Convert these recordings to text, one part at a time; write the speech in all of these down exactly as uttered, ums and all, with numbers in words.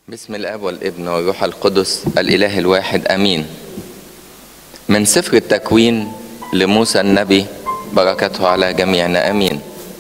بسم الآب والابن والروح القدس الإله الواحد أمين. من سفر التكوين لموسى النبي، بركته على جميعنا أمين.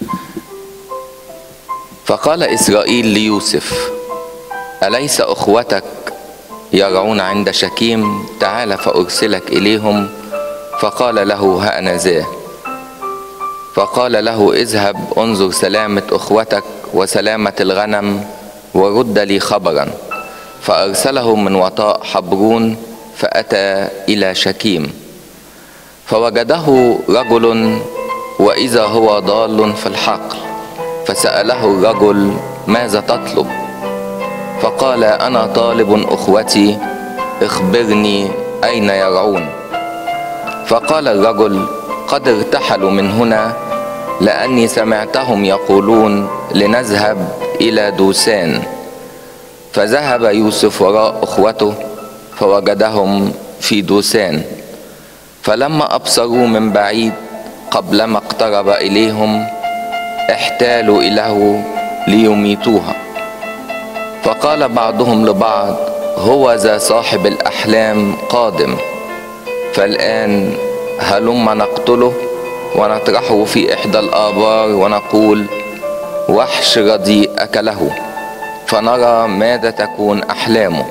فقال إسرائيل ليوسف: أليس أخوتك يرعون عند شكيم؟ تعال فأرسلك إليهم. فقال له: ها أنا ذا. فقال له: اذهب انظر سلامة أخوتك وسلامة الغنم ورد لي خبرا. فأرسله من وطاء حبرون فأتى إلى شكيم، فوجده رجل وإذا هو ضال في الحقل، فسأله الرجل: ماذا تطلب؟ فقال: أنا طالب أخوتي، اخبرني أين يرعون. فقال الرجل: قد ارتحلوا من هنا، لأني سمعتهم يقولون لنذهب إلى دوسان. فذهب يوسف وراء أخوته فوجدهم في دوسان. فلما أبصروا من بعيد قبلما اقترب إليهم احتالوا إليه ليميتوها. فقال بعضهم لبعض: هو ذا صاحب الأحلام قادم، فالآن هلم نقتله ونطرحه في إحدى الآبار ونقول: وحش رديء أكله، فنرى ماذا تكون أحلامه.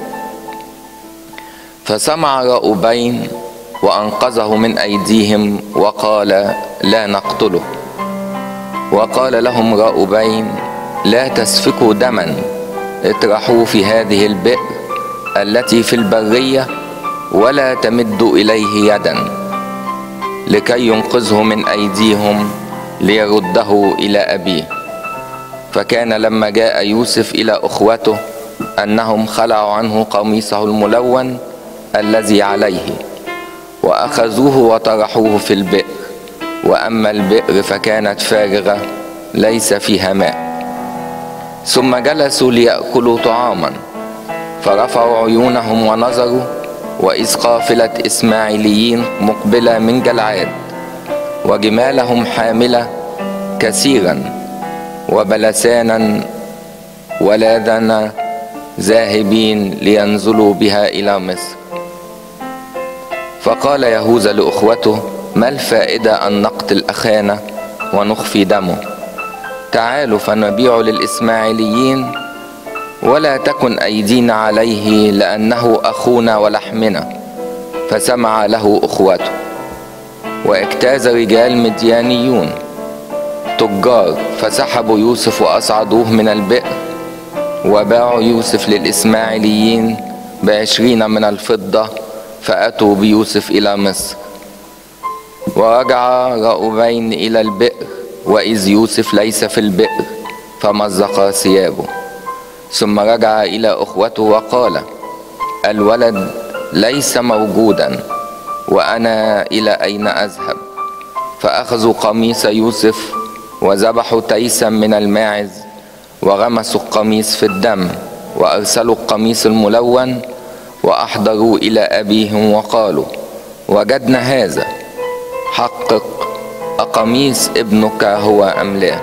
فسمع رأوبين وأنقذه من أيديهم وقال: لا نقتله. وقال لهم رأوبين: لا تسفكوا دما، اطرحوه في هذه البئر التي في البرية، ولا تمدوا إليه يدا لكي ينقذه من أيديهم ليرده إلى أبيه. فكان لما جاء يوسف إلى أخوته أنهم خلعوا عنه قميصه الملون الذي عليه، وأخذوه وطرحوه في البئر. وأما البئر فكانت فارغة ليس فيها ماء. ثم جلسوا ليأكلوا طعاما، فرفعوا عيونهم ونظروا، وإذ قافلة إسماعيليين مقبلة من جلعاد، وجمالهم حاملة كثيرا، وبلسانا ولاذنا ذاهبين لينزلوا بها إلى مصر. فقال يهوذا لأخوته: ما الفائدة أن نقتل أخانا ونخفي دمه؟ تعالوا فنبيع للإسماعيليين، ولا تكن أيدينا عليه، لأنه أخونا ولحمنا. فسمع له أخوته. واجتاز رجال مديانيون تجار فسحبوا يوسف وأصعدوه من البئر، وباعوا يوسف للإسماعيليين بعشرين من الفضة، فأتوا بيوسف إلى مصر. ورجع رأوبين إلى البئر، وإذ يوسف ليس في البئر، فمزق ثيابه. ثم رجع إلى أخوته وقال: الولد ليس موجودا، وأنا إلى أين أذهب؟ فأخذوا قميص يوسف وذبحوا تيسا من الماعز، وغمسوا القميص في الدم، وأرسلوا القميص الملون وأحضروا إلى أبيهم وقالوا: وجدنا هذا، حقق أقميص ابنك هو أم لا؟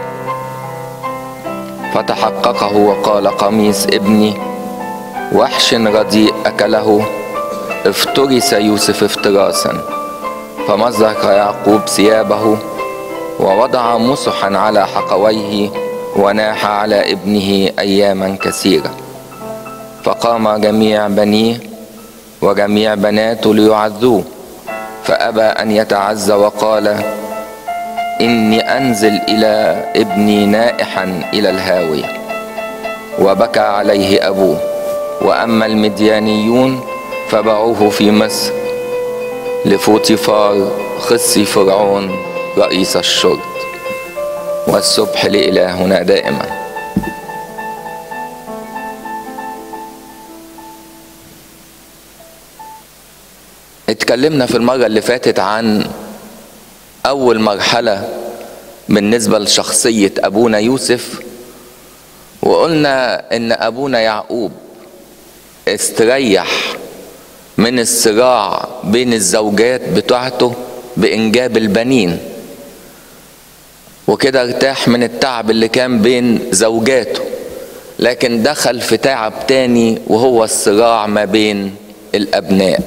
فتحققه وقال: قميص ابني، وحش رديء أكله، افترس يوسف افتراسا. فمزق يعقوب ثيابه ووضع مسحا على حقويه، وناح على ابنه أياما كثيرة. فقام جميع بنيه وجميع بناته ليعزوه، فأبى أن يتعزى وقال: إني أنزل إلى ابني نائحا إلى الهاوية. وبكى عليه أبوه. وأما المديانيون فباعوه في مصر لفوطيفار خصي فرعون رئيس الشرط. والسبح لإلهنا دائما. اتكلمنا في المرة اللي فاتت عن أول مرحلة بالنسبة لشخصية أبونا يوسف، وقلنا إن أبونا يعقوب استريح من الصراع بين الزوجات بتاعته بإنجاب البنين، وكده ارتاح من التعب اللي كان بين زوجاته، لكن دخل في تعب تاني وهو الصراع ما بين الأبناء.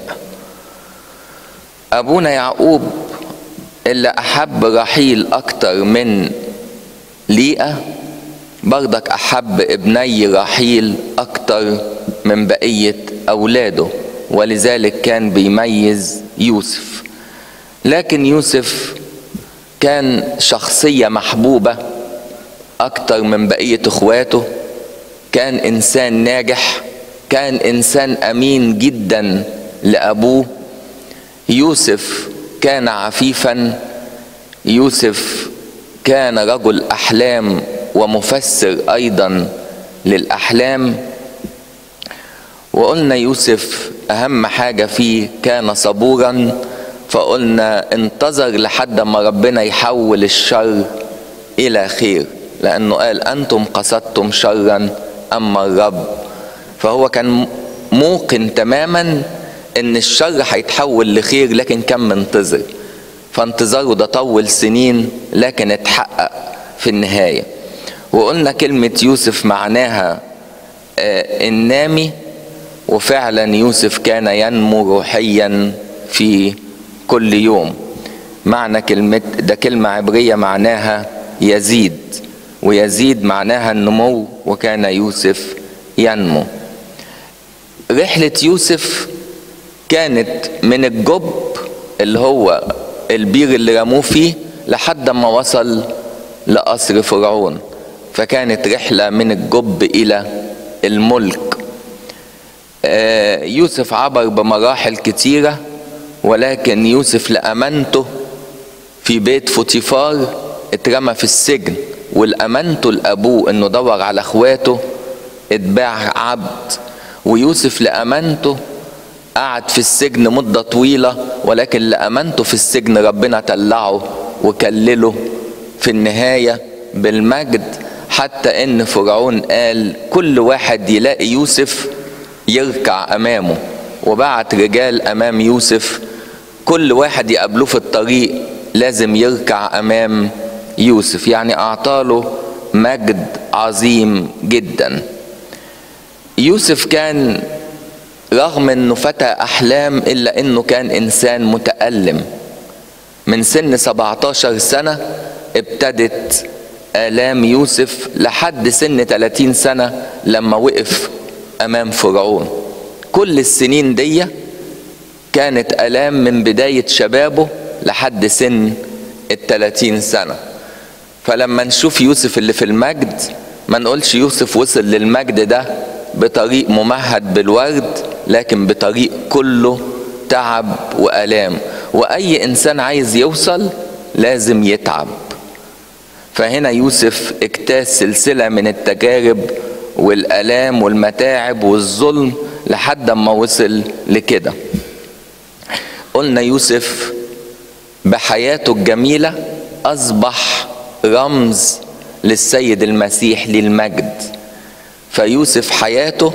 أبونا يعقوب اللي أحب رحيل أكتر من ليئة برضك أحب ابني رحيل أكتر من بقية أولاده، ولذلك كان بيميز يوسف. لكن يوسف كان شخصية محبوبة أكتر من بقية إخواته، كان إنسان ناجح، كان إنسان أمين جدا لأبوه. يوسف كان عفيفا، يوسف كان رجل أحلام ومفسر أيضا للأحلام. وقلنا يوسف أهم حاجة فيه كان صبورا، فقلنا انتظر لحد ما ربنا يحول الشر إلى خير، لأنه قال أنتم قصدتم شرا أما الرب. فهو كان موقن تماما إن الشر هيتحول لخير، لكن كان منتظر، فانتظاره ده طول سنين لكن اتحقق في النهاية. وقلنا كلمة يوسف معناها آه النامي، وفعلا يوسف كان ينمو روحيا في كل يوم. معنى كلمة ده كلمة عبرية معناها يزيد، ويزيد معناها النمو، وكان يوسف ينمو. رحلة يوسف كانت من الجب اللي هو البير اللي رموه فيه لحد ما وصل لقصر فرعون، فكانت رحلة من الجب إلى الملك. يوسف عبر بمراحل كتيرة، ولكن يوسف لأمانته في بيت فوتيفار اترمى في السجن، والأمانته لأبوه انه دور على اخواته اتباع عبد. ويوسف لأمانته قعد في السجن مدة طويلة، ولكن لأمانته في السجن ربنا طلعه وكلله في النهاية بالمجد، حتى ان فرعون قال كل واحد يلاقي يوسف يركع امامه، وبعت رجال امام يوسف، كل واحد يقابله في الطريق لازم يركع امام يوسف، يعني اعطاله مجد عظيم جدا. يوسف كان رغم انه فتى احلام الا انه كان انسان متألم. من سن سبعتاشر سنة ابتدت آلام يوسف لحد سن ثلاثين سنة لما وقف امام فرعون. كل السنين دي كانت آلام من بداية شبابه لحد سن الثلاثين سنة. فلما نشوف يوسف اللي في المجد ما نقولش يوسف وصل للمجد ده بطريق ممهد بالورد، لكن بطريق كله تعب وآلام، وأي إنسان عايز يوصل لازم يتعب. فهنا يوسف اجتاز سلسلة من التجارب والآلام والمتاعب والظلم لحد ما وصل لكده. قلنا يوسف بحياته الجميلة أصبح رمز للسيد المسيح للمجد، فيوسف حياته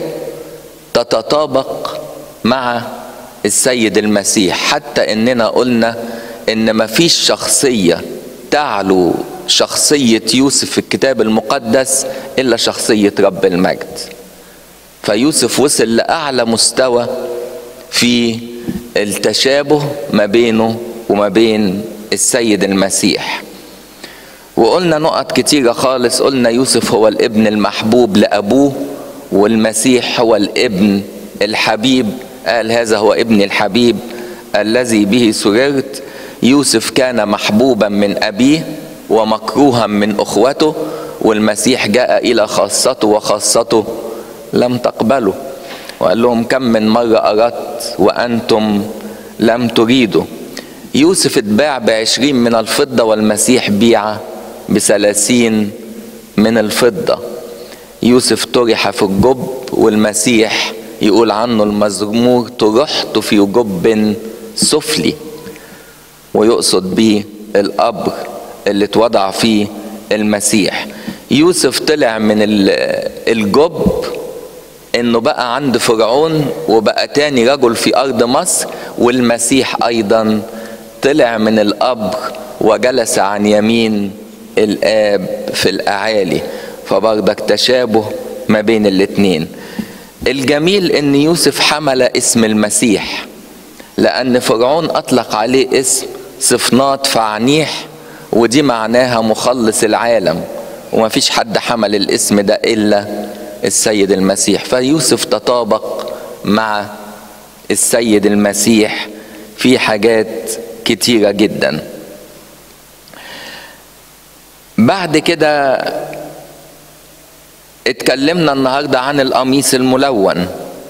تتطابق مع السيد المسيح، حتى اننا قلنا ان مفيش شخصية تعلو شخصية يوسف في الكتاب المقدس الا شخصية رب المجد. فيوسف وصل لأعلى مستوى في التشابه ما بينه وما بين السيد المسيح. وقلنا نقط كتيرة خالص. قلنا يوسف هو الابن المحبوب لأبوه، والمسيح هو الابن الحبيب، قال هذا هو ابن الحبيب الذي به سررت. يوسف كان محبوبا من أبيه ومكروها من أخوته، والمسيح جاء إلى خاصته وخاصته لم تقبله، وقال لهم كم من مرة أردت وأنتم لم تريدوا. يوسف اتباع بعشرين من الفضة، والمسيح بيع بثلاثين من الفضة. يوسف طرح في الجب، والمسيح يقول عنه المزمور طرحت في جب سفلي، ويقصد به القبر اللي اتوضع فيه المسيح. يوسف طلع من الجب انه بقى عند فرعون وبقى تاني رجل في ارض مصر، والمسيح ايضا طلع من القبر وجلس عن يمين الآب في الأعالي. فبرضك تشابه ما بين الاتنين. الجميل ان يوسف حمل اسم المسيح، لان فرعون اطلق عليه اسم صفنات فعنيح، ودي معناها مخلص العالم، وما فيش حد حمل الاسم ده الا السيد المسيح. فيوسف تطابق مع السيد المسيح في حاجات كتيرة جدا. بعد كده اتكلمنا النهاردة عن القميص الملون،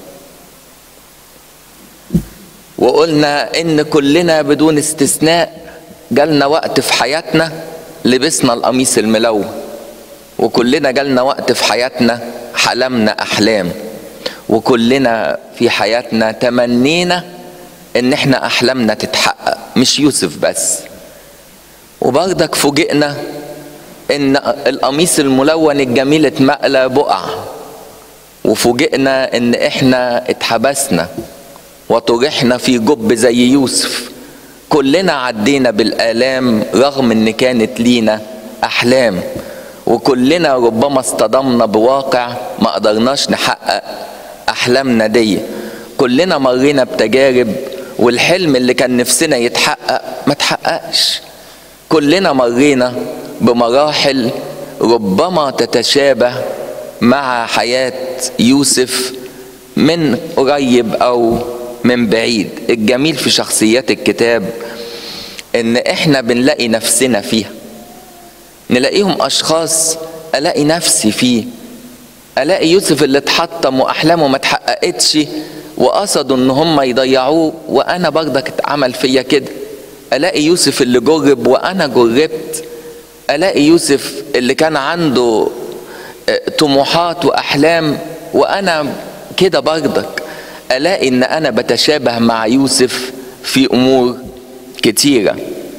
وقلنا ان كلنا بدون استثناء جالنا وقت في حياتنا لبسنا القميص الملون، وكلنا جالنا وقت في حياتنا حلمنا احلام، وكلنا في حياتنا تمنينا ان احنا احلامنا تتحقق، مش يوسف بس. وبرضك فوجئنا ان القميص الملون الجميل اتمقلى بقع، وفوجئنا ان احنا اتحبسنا وطرحنا في جب زي يوسف. كلنا عدينا بالآلام رغم ان كانت لينا احلام، وكلنا ربما اصطدمنا بواقع ما قدرناش نحقق احلامنا دي. كلنا مرينا بتجارب والحلم اللي كان نفسنا يتحقق ما تحققش. كلنا مرينا بمراحل ربما تتشابه مع حياة يوسف من قريب او من بعيد. الجميل في شخصيات الكتاب ان احنا بنلاقي نفسنا فيها، نلاقيهم اشخاص الاقي نفسي فيه. الاقي يوسف اللي اتحطم واحلامه ما اتحققتش وقصدوا ان هم يضيعوه، وانا برضك اتعمل فيا كده. الاقي يوسف اللي جرب وانا جربت. الاقي يوسف اللي كان عنده طموحات واحلام وانا كده برضك. الاقي ان انا بتشابه مع يوسف في امور كتيرة.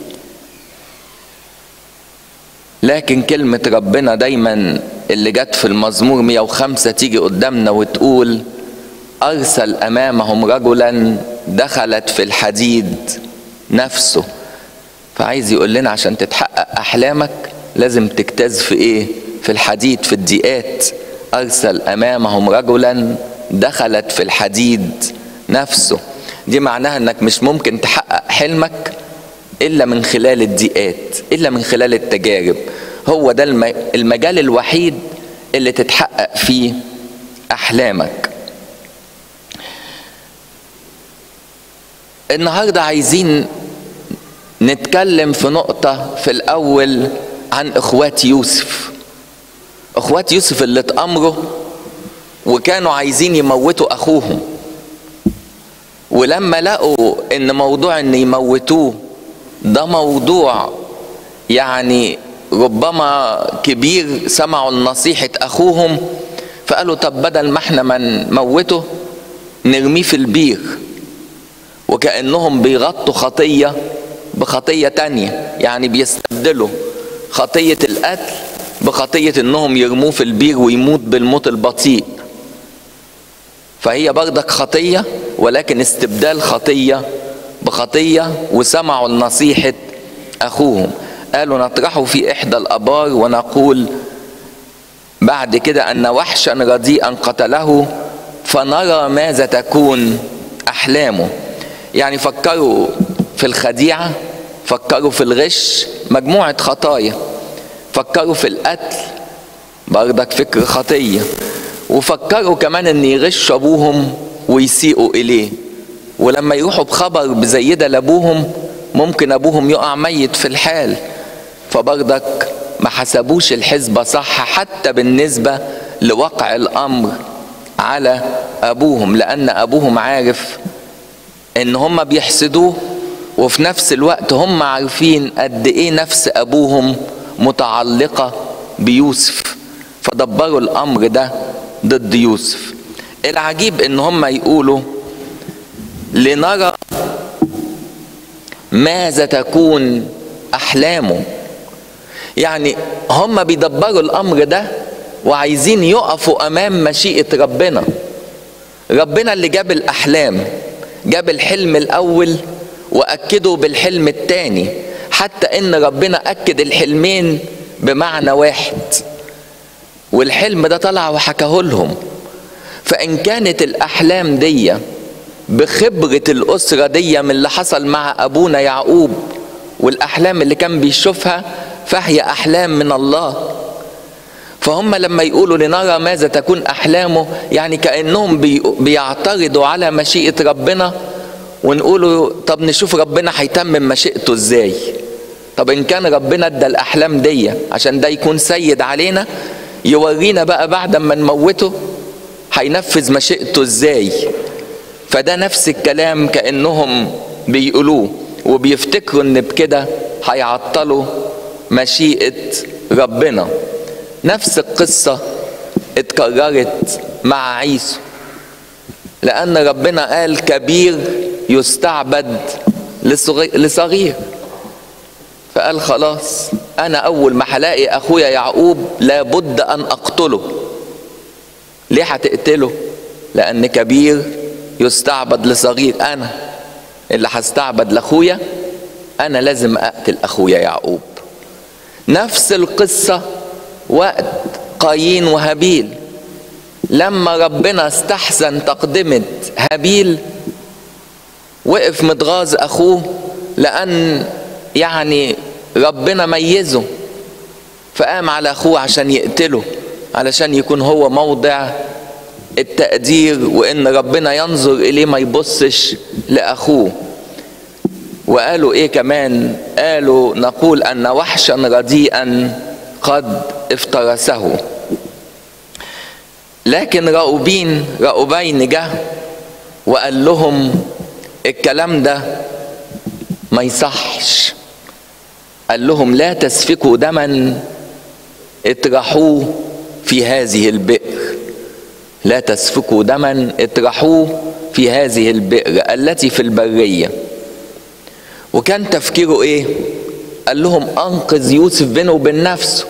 لكن كلمة ربنا دايما اللي جت في المزمور مئة وخمسة تيجي قدامنا وتقول أرسل أمامهم رجلا دخلت في الحديد نفسه. فعايز يقول لنا عشان تتحقق أحلامك لازم تجتاز في إيه؟ في الحديد، في الضيقات. أرسل أمامهم رجلا دخلت في الحديد نفسه. دي معناها إنك مش ممكن تحقق حلمك إلا من خلال الضيقات، إلا من خلال التجارب. هو ده المجال الوحيد اللي تتحقق فيه أحلامك. النهاردة عايزين نتكلم في نقطة في الأول عن إخوات يوسف. إخوات يوسف اللي اتأمروا وكانوا عايزين يموتوا أخوهم، ولما لقوا إن موضوع إن يموتوه ده موضوع يعني ربما كبير، سمعوا نصيحة أخوهم فقالوا طب بدل ما احنا ما نموته نرميه في البير. وكأنهم بيغطوا خطية بخطية تانية، يعني بيستبدلوا خطية القتل بخطية انهم يرموه في البير ويموت بالموت البطيء. فهي برضك خطية ولكن استبدال خطية بخطية. وسمعوا نصيحة أخوهم، قالوا نطرحه في إحدى الأبار ونقول بعد كده أن وحشا رديئا قتله فنرى ماذا تكون أحلامه. يعني فكروا في الخديعة، فكروا في الغش، مجموعة خطايا. فكروا في القتل، برضك فكر خطية. وفكروا كمان أن يغش أبوهم ويسيئوا إليه، ولما يروحوا بخبر بزي ده لأبوهم ممكن أبوهم يقع ميت في الحال. فبرضك ما حسبوش الحسبة صح حتى بالنسبة لوقع الأمر على أبوهم، لأن أبوهم عارف إن هم بيحسدوه، وفي نفس الوقت هم عارفين قد إيه نفس أبوهم متعلقة بيوسف، فدبروا الأمر ده ضد يوسف. العجيب إن هم يقولوا لنرى ماذا تكون أحلامه. يعني هم بيدبروا الأمر ده وعايزين يقفوا أمام مشيئة ربنا. ربنا اللي جاب الأحلام، جاب الحلم الأول وأكدوا بالحلم الثاني، حتى إن ربنا أكد الحلمين بمعنى واحد. والحلم ده طلع وحكاه لهم. فإن كانت الأحلام دي بخبرة الأسرة دي من اللي حصل مع أبونا يعقوب والأحلام اللي كان بيشوفها، فهي أحلام من الله. فهم لما يقولوا لنرى ماذا تكون أحلامه، يعني كأنهم بيعترضوا على مشيئة ربنا، ونقولوا طب نشوف ربنا هيتمم مشيئته ازاي. طب إن كان ربنا ادى الأحلام دي عشان ده يكون سيد علينا، يورينا بقى بعد ما نموته هينفذ مشيئته ازاي. فده نفس الكلام كأنهم بيقولوه، وبيفتكروا ان بكده هيعطلوا مشيئة ربنا. نفس القصة اتكررت مع عيسو، لأن ربنا قال كبير يستعبد لصغير، فقال خلاص أنا أول ما هلاقي أخويا يعقوب لابد أن أقتله. ليه هتقتله؟ لأن كبير يستعبد لصغير، أنا اللي هستعبد لأخويا، أنا لازم أقتل أخويا يعقوب. نفس القصة وقت قايين وهابيل، لما ربنا استحسن تقدمة هابيل وقف متغاظ أخوه، لأن يعني ربنا ميزه، فقام على أخوه عشان يقتله، علشان يكون هو موضع التقدير، وإن ربنا ينظر إليه ما يبصش لأخوه. وقالوا إيه كمان؟ قالوا نقول أن وحشا رديئا قد افترسه. لكن رأوبين رأوبين جه وقال لهم الكلام ده ما يصحش. قال لهم لا تسفكوا دما اطرحوه في هذه البئر، لا تسفكوا دما اطرحوه في هذه البئر التي في البرية. وكان تفكيره ايه؟ قال لهم انقذ يوسف بينه وبين نفسه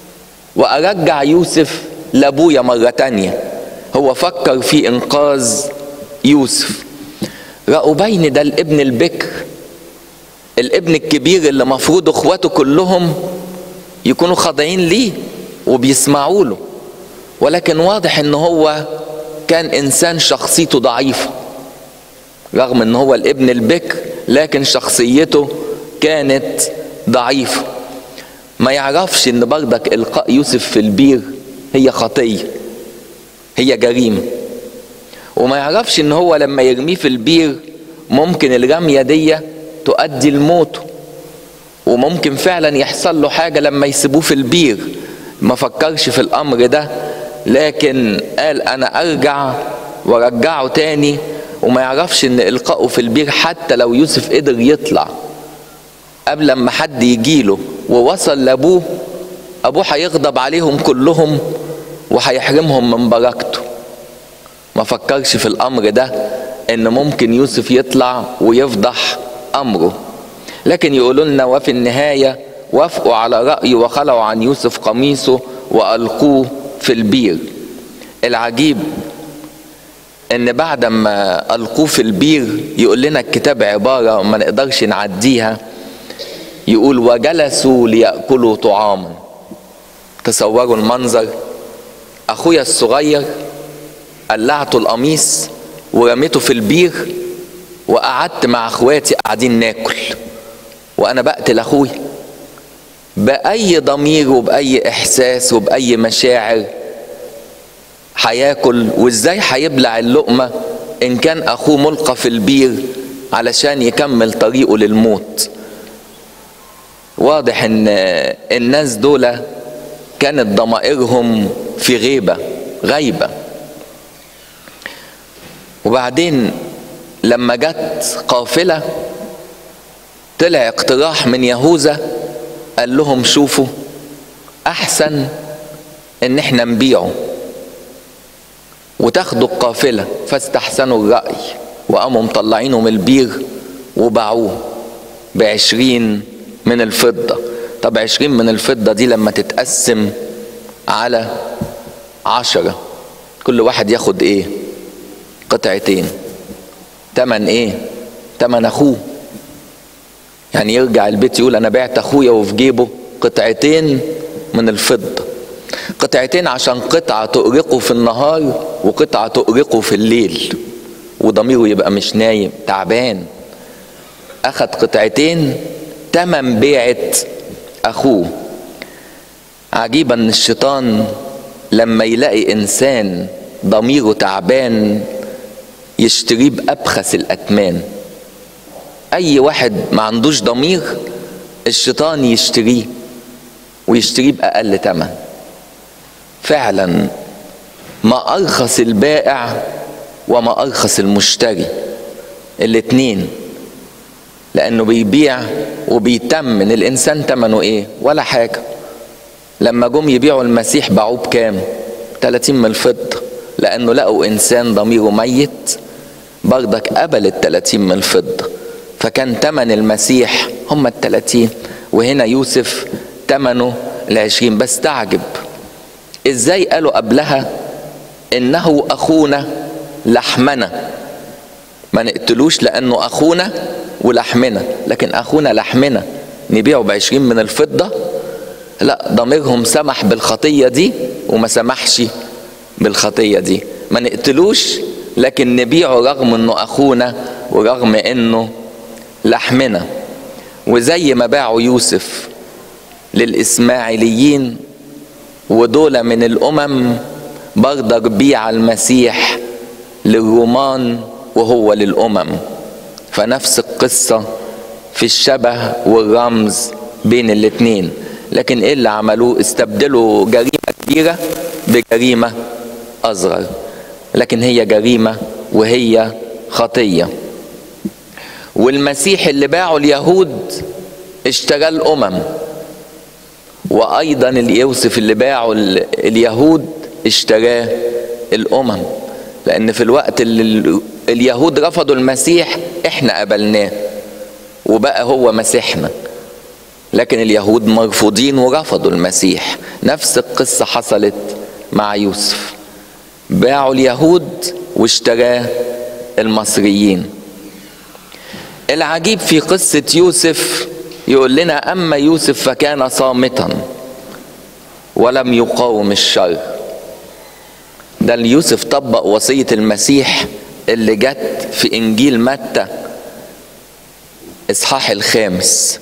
وارجع يوسف لابويا مرة تانية. هو فكر في انقاذ يوسف. رأوبين ده الابن البكر، الابن الكبير اللي مفروض اخواته كلهم يكونوا خاضعين ليه وبيسمعوا له، ولكن واضح ان هو كان انسان شخصيته ضعيفة، رغم ان هو الابن البكر لكن شخصيته كانت ضعيفة. ما يعرفش ان برضك القاء يوسف في البير هي خطية، هي جريمة. وما يعرفش ان هو لما يرميه في البير ممكن الرمية دي تؤدي لموته، وممكن فعلا يحصل له حاجة لما يسيبوه في البير. ما فكرش في الامر ده، لكن قال انا ارجع ورجعه تاني. وما يعرفش ان القائه في البير حتى لو يوسف قدر يطلع قبل ما حد يجيله ووصل لابوه، ابوه هيغضب عليهم كلهم وهيحرمهم من بركته. ما فكرش في الامر ده ان ممكن يوسف يطلع ويفضح امره. لكن يقولوا لنا وفي النهاية وافقوا على رأيه وخلعوا عن يوسف قميصه وألقوه في البير. العجيب ان بعد ما ألقوه في البير يقول لنا الكتاب عبارة ما نقدرش نعديها، يقول وجلسوا ليأكلوا طعاما. تصوروا المنظر، اخويا الصغير قلعته القميص ورميته في البير، وقعدت مع اخواتي قاعدين ناكل وانا بقتل اخوي. باي ضمير وباي احساس وباي مشاعر هياكل؟ وازاي هيبلع اللقمه ان كان اخوه ملقى في البير علشان يكمل طريقه للموت؟ واضح ان الناس دول كانت ضمائرهم في غيبه غيبه. وبعدين لما جت قافله طلع اقتراح من يهوذا، قال لهم شوفوا احسن ان احنا نبيعه وتاخدوا القافله. فاستحسنوا الرأي وقاموا مطلعينه من البير وباعوه بعشرين من الفضة. طب عشرين من الفضة دي لما تتقسم على عشرة كل واحد ياخد ايه؟ قطعتين. تمن ايه؟ تمن اخوه. يعني يرجع البيت يقول انا بعت اخويا وفي جيبه قطعتين من الفضة. قطعتين عشان قطعة تؤرقه في النهار وقطعة تؤرقه في الليل، وضميره يبقى مش نايم تعبان. أخد قطعتين تمن بيعة أخوه. عجيبا ان الشيطان لما يلاقي انسان ضميره تعبان يشتريه بأبخس الأثمان. اي واحد ما عندوش ضمير الشيطان يشتريه، ويشتريه بأقل ثمن. فعلا ما أرخص البائع وما أرخص المشتري، الاتنين، لأنه بيبيع وبيتمن. الإنسان تمنه إيه؟ ولا حاجة. لما جم يبيعوا المسيح باعوه بكام؟ تلاتين من الفضة، لأنه لقوا إنسان ضميره ميت برضك قبل التلاتين من الفضة، فكان تمن المسيح هم التلاتين، وهنا يوسف تمنه العشرين. بس تعجب إزاي قالوا قبلها إنه أخونا لحمنا، ما نقتلوش لأنه أخونا ولحمنا، لكن أخونا لحمنا نبيعه بعشرين من الفضة؟ لا، ضميرهم سمح بالخطية دي وما سمحش بالخطية دي. ما نقتلوش لكن نبيعه رغم انه اخونا ورغم انه لحمنا. وزي ما باعوا يوسف للإسماعيليين ودول من الأمم، برضك بيع المسيح للرومان وهو للأمم. فنفس القصة في الشبه والرمز بين الاتنين. لكن ايه اللي عملوه؟ استبدلوا جريمة كبيرة بجريمة أصغر، لكن هي جريمة وهي خطية. والمسيح اللي باعه اليهود اشترى الأمم، وأيضا يوسف اللي باعه اليهود اشتراه الأمم، لأن في الوقت اللي اليهود رفضوا المسيح احنا قبلناه وبقى هو مسيحنا، لكن اليهود مرفوضين ورفضوا المسيح. نفس القصة حصلت مع يوسف، باعوا اليهود واشتراه المصريين. العجيب في قصة يوسف يقول لنا أما يوسف فكان صامتا ولم يقاوم الشر. ده يوسف طبق وصية المسيح اللي جت في إنجيل متى إصحاح الخامس،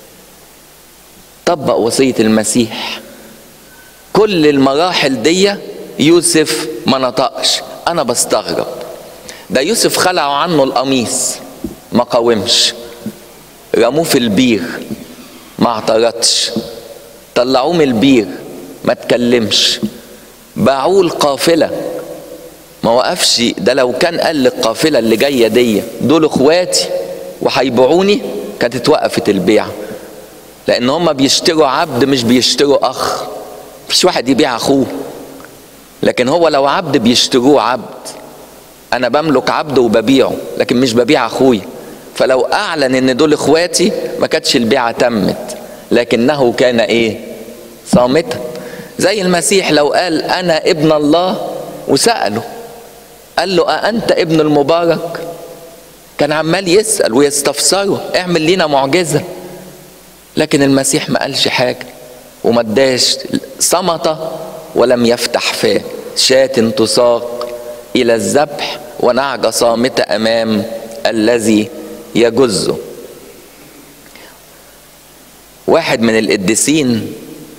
طبق وصية المسيح. كل المراحل دي يوسف ما نطقش. أنا بستغرب، ده يوسف خلعوا عنه القميص ما قاومش، رموه في البير ما اعترضش، طلعوه من البير ما تكلمش، باعوه القافلة ما وقفش. ده لو كان قال للقافلة اللي جاية دي دول اخواتي وهيبيعوني كانت اتوقفت البيع، لان هم بيشتروا عبد مش بيشتروا اخ. مفيش واحد يبيع اخوه، لكن هو لو عبد بيشتروه عبد. انا بملك عبد وببيعه لكن مش ببيع اخوي. فلو اعلن ان دول اخواتي ما كانتش البيعة تمت، لكنه كان ايه؟ صامتا. زي المسيح لو قال انا ابن الله وسأله قال له أأنت ابن المبارك، كان عمال يسأل ويستفسره اعمل لينا معجزة، لكن المسيح ما قالش حاجة وما اداش، صمت ولم يفتح فاه. شاة تساق إلى الذبح ونعجة صامتة أمام الذي يجزه. واحد من القديسين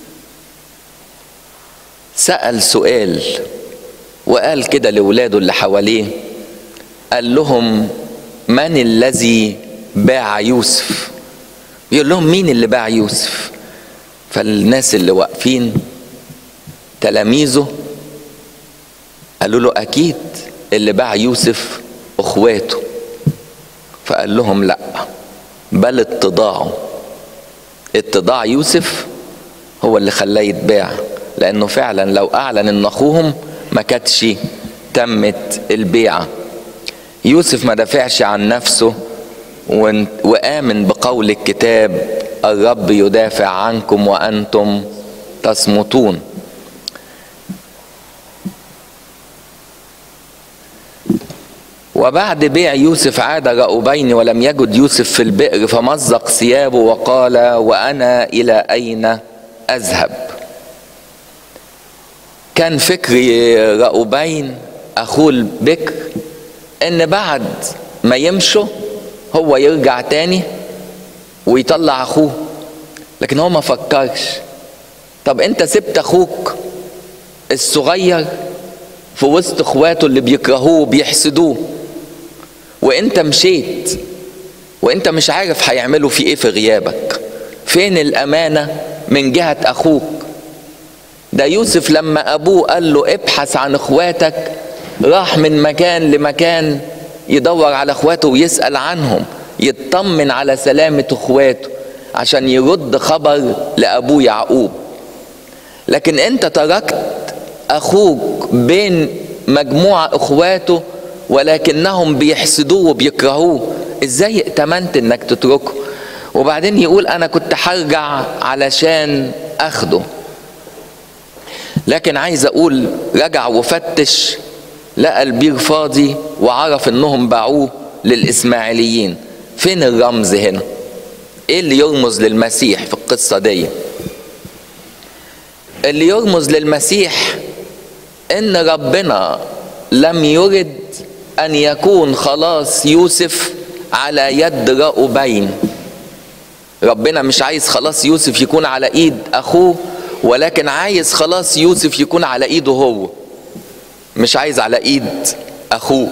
سأل سؤال وقال كده لولاده اللي حواليه، قال لهم من الذي باع يوسف؟ بيقول لهم مين اللي باع يوسف؟ فالناس اللي واقفين تلاميذه قالوا له اكيد اللي باع يوسف اخواته. فقال لهم لا، بل اتضاعه، اتضاع يوسف هو اللي خلاه يتباع، لانه فعلا لو اعلن ان اخوهم ما كانتش تمت البيعة. يوسف ما دافعش عن نفسه وآمن بقول الكتاب الرب يدافع عنكم وأنتم تصمتون. وبعد بيع يوسف عاد رأوبين ولم يجد يوسف في البئر، فمزق ثيابه وقال وأنا إلى أين أذهب؟ كان فكر رأوبين أخوه البكر إن بعد ما يمشوا هو يرجع تاني ويطلع أخوه، لكن هو ما فكرش. طب أنت سبت أخوك الصغير في وسط إخواته اللي بيكرهوه وبيحسدوه، وأنت مشيت وأنت مش عارف هيعملوا في إيه في غيابك. فين الأمانة من جهة أخوك؟ ده يوسف لما أبوه قال له ابحث عن إخواتك راح من مكان لمكان يدور على إخواته ويسأل عنهم، يطمن على سلامة إخواته عشان يرد خبر لأبوه يعقوب. لكن أنت تركت أخوك بين مجموعة إخواته ولكنهم بيحسدوه وبيكرهوه، إزاي ائتمنت إنك تتركه؟ وبعدين يقول أنا كنت هرجع علشان أخده. لكن عايز أقول رجع وفتش لقى البير فاضي وعرف إنهم باعوه للإسماعيليين. فين الرمز هنا؟ إيه اللي يرمز للمسيح في القصة دي؟ اللي يرمز للمسيح إن ربنا لم يرد أن يكون خلاص يوسف على يد رأوبين. ربنا مش عايز خلاص يوسف يكون على ايد اخوه، ولكن عايز خلاص يوسف يكون على ايده هو، مش عايز على ايد اخوه.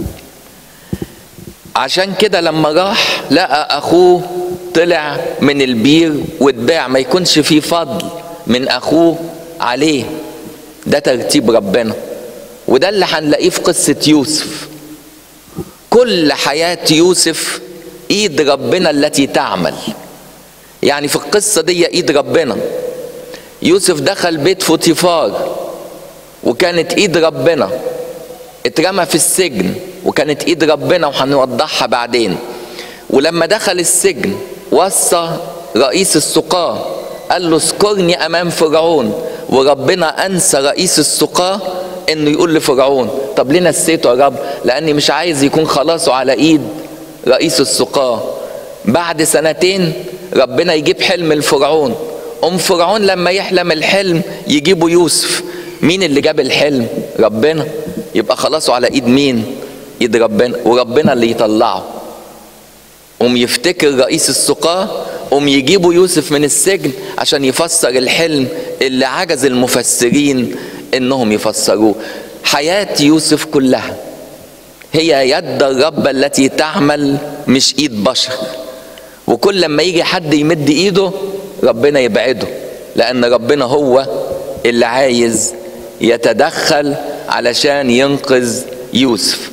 عشان كده لما راح لقى اخوه طلع من البير واتباع، ما يكونش فيه فضل من اخوه عليه. ده ترتيب ربنا، وده اللي هنلاقيه في قصة يوسف. كل حياة يوسف ايد ربنا التي تعمل. يعني في القصة دي ايد ربنا. يوسف دخل بيت فوتيفار وكانت ايد ربنا، اترمى في السجن وكانت ايد ربنا وهنوضحها بعدين. ولما دخل السجن وصى رئيس السقاة قال له اذكرني امام فرعون، وربنا انسى رئيس السقاة انه يقول لفرعون. طب ليه نسيته يا رب؟ لاني مش عايز يكون خلاصه على ايد رئيس السقاة. بعد سنتين ربنا يجيب حلم لفرعون، ام فرعون لما يحلم الحلم يجيبوا يوسف. مين اللي جاب الحلم؟ ربنا. يبقى خلاصه على ايد مين؟ ايد ربنا، وربنا اللي يطلعه. قوم يفتكر رئيس السقاة، قوم يجيبوا يوسف من السجن عشان يفسر الحلم اللي عجز المفسرين انهم يفسروه. حياة يوسف كلها هي يد الرب التي تعمل، مش ايد بشر. وكل لما يجي حد يمد ايده ربنا يبعده، لان ربنا هو اللي عايز يتدخل علشان ينقذ يوسف.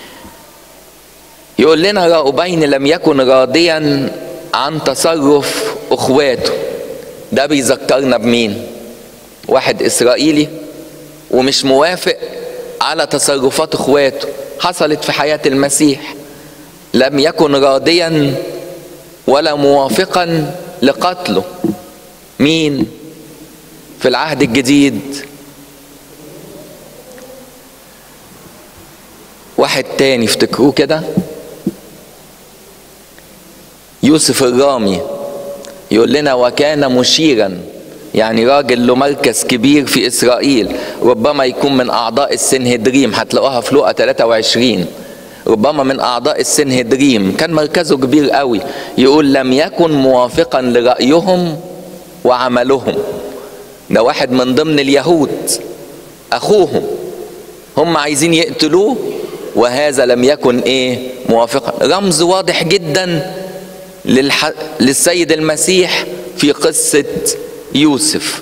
يقول لنا رأوبين لم يكن راضيا عن تصرف اخواته. ده بيذكرنا بمين؟ واحد اسرائيلي ومش موافق على تصرفات اخواته حصلت في حياة المسيح. لم يكن راضيا ولا موافقا لقتله. مين في العهد الجديد؟ واحد تاني افتكروه كده، يوسف الرامي. يقول لنا وكان مشيرا، يعني راجل له مركز كبير في إسرائيل، ربما يكون من أعضاء السنهدريم، هتلاقوها في لقا ثلاثة وعشرين، ربما من أعضاء السنهدريم، كان مركزه كبير قوي. يقول لم يكن موافقا لرأيهم وعملهم. ده واحد من ضمن اليهود، أخوهم، هم عايزين يقتلوه وهذا لم يكن إيه موافقا. رمز واضح جدا للح... للسيد المسيح في قصة يوسف.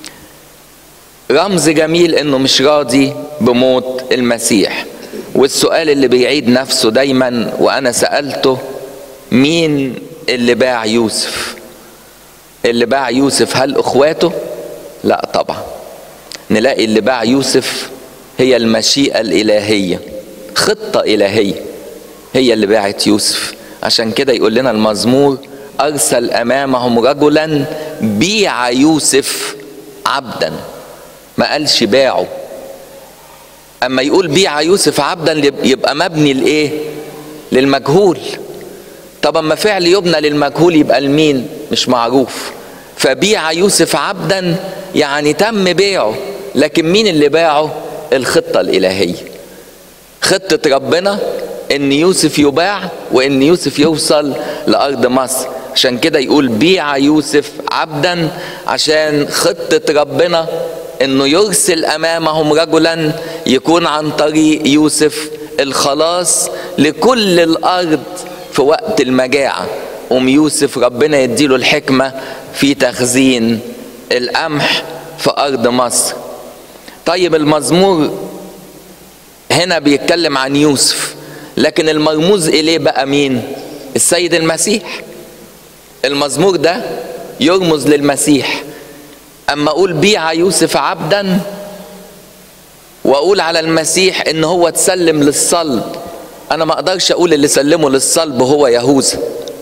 رمز جميل انه مش راضي بموت المسيح. والسؤال اللي بيعيد نفسه دايما وانا سألته، مين اللي باع يوسف؟ اللي باع يوسف هل اخواته؟ لا طبعا. نلاقي اللي باع يوسف هي المشيئة الالهية، خطة الهية هي اللي باعت يوسف. عشان كده يقول لنا المزمور أرسل أمامهم رجلا بيع يوسف عبدا، ما قالش باعه. أما يقول بيع يوسف عبدا يبقى مبني لإيه؟ للمجهول. طب أما فعل يبنى للمجهول يبقى لمين؟ مش معروف. فبيع يوسف عبدا يعني تم بيعه، لكن مين اللي باعه؟ الخطة الإلهية. خطة ربنا ان يوسف يباع وان يوسف يوصل لأرض مصر. عشان كده يقول بيع يوسف عبدا، عشان خطة ربنا انه يرسل امامهم رجلا يكون عن طريق يوسف الخلاص لكل الارض في وقت المجاعة. ام يوسف ربنا يديله الحكمة في تخزين القمح في ارض مصر. طيب المزمور هنا بيتكلم عن يوسف، لكن المرموز اليه بقى مين؟ السيد المسيح. المزمور ده يرمز للمسيح. اما اقول بيع يوسف عبدا واقول على المسيح ان هو تسلم للصلب، انا ما اقدرش اقول اللي سلمه للصلب هو يهوذا.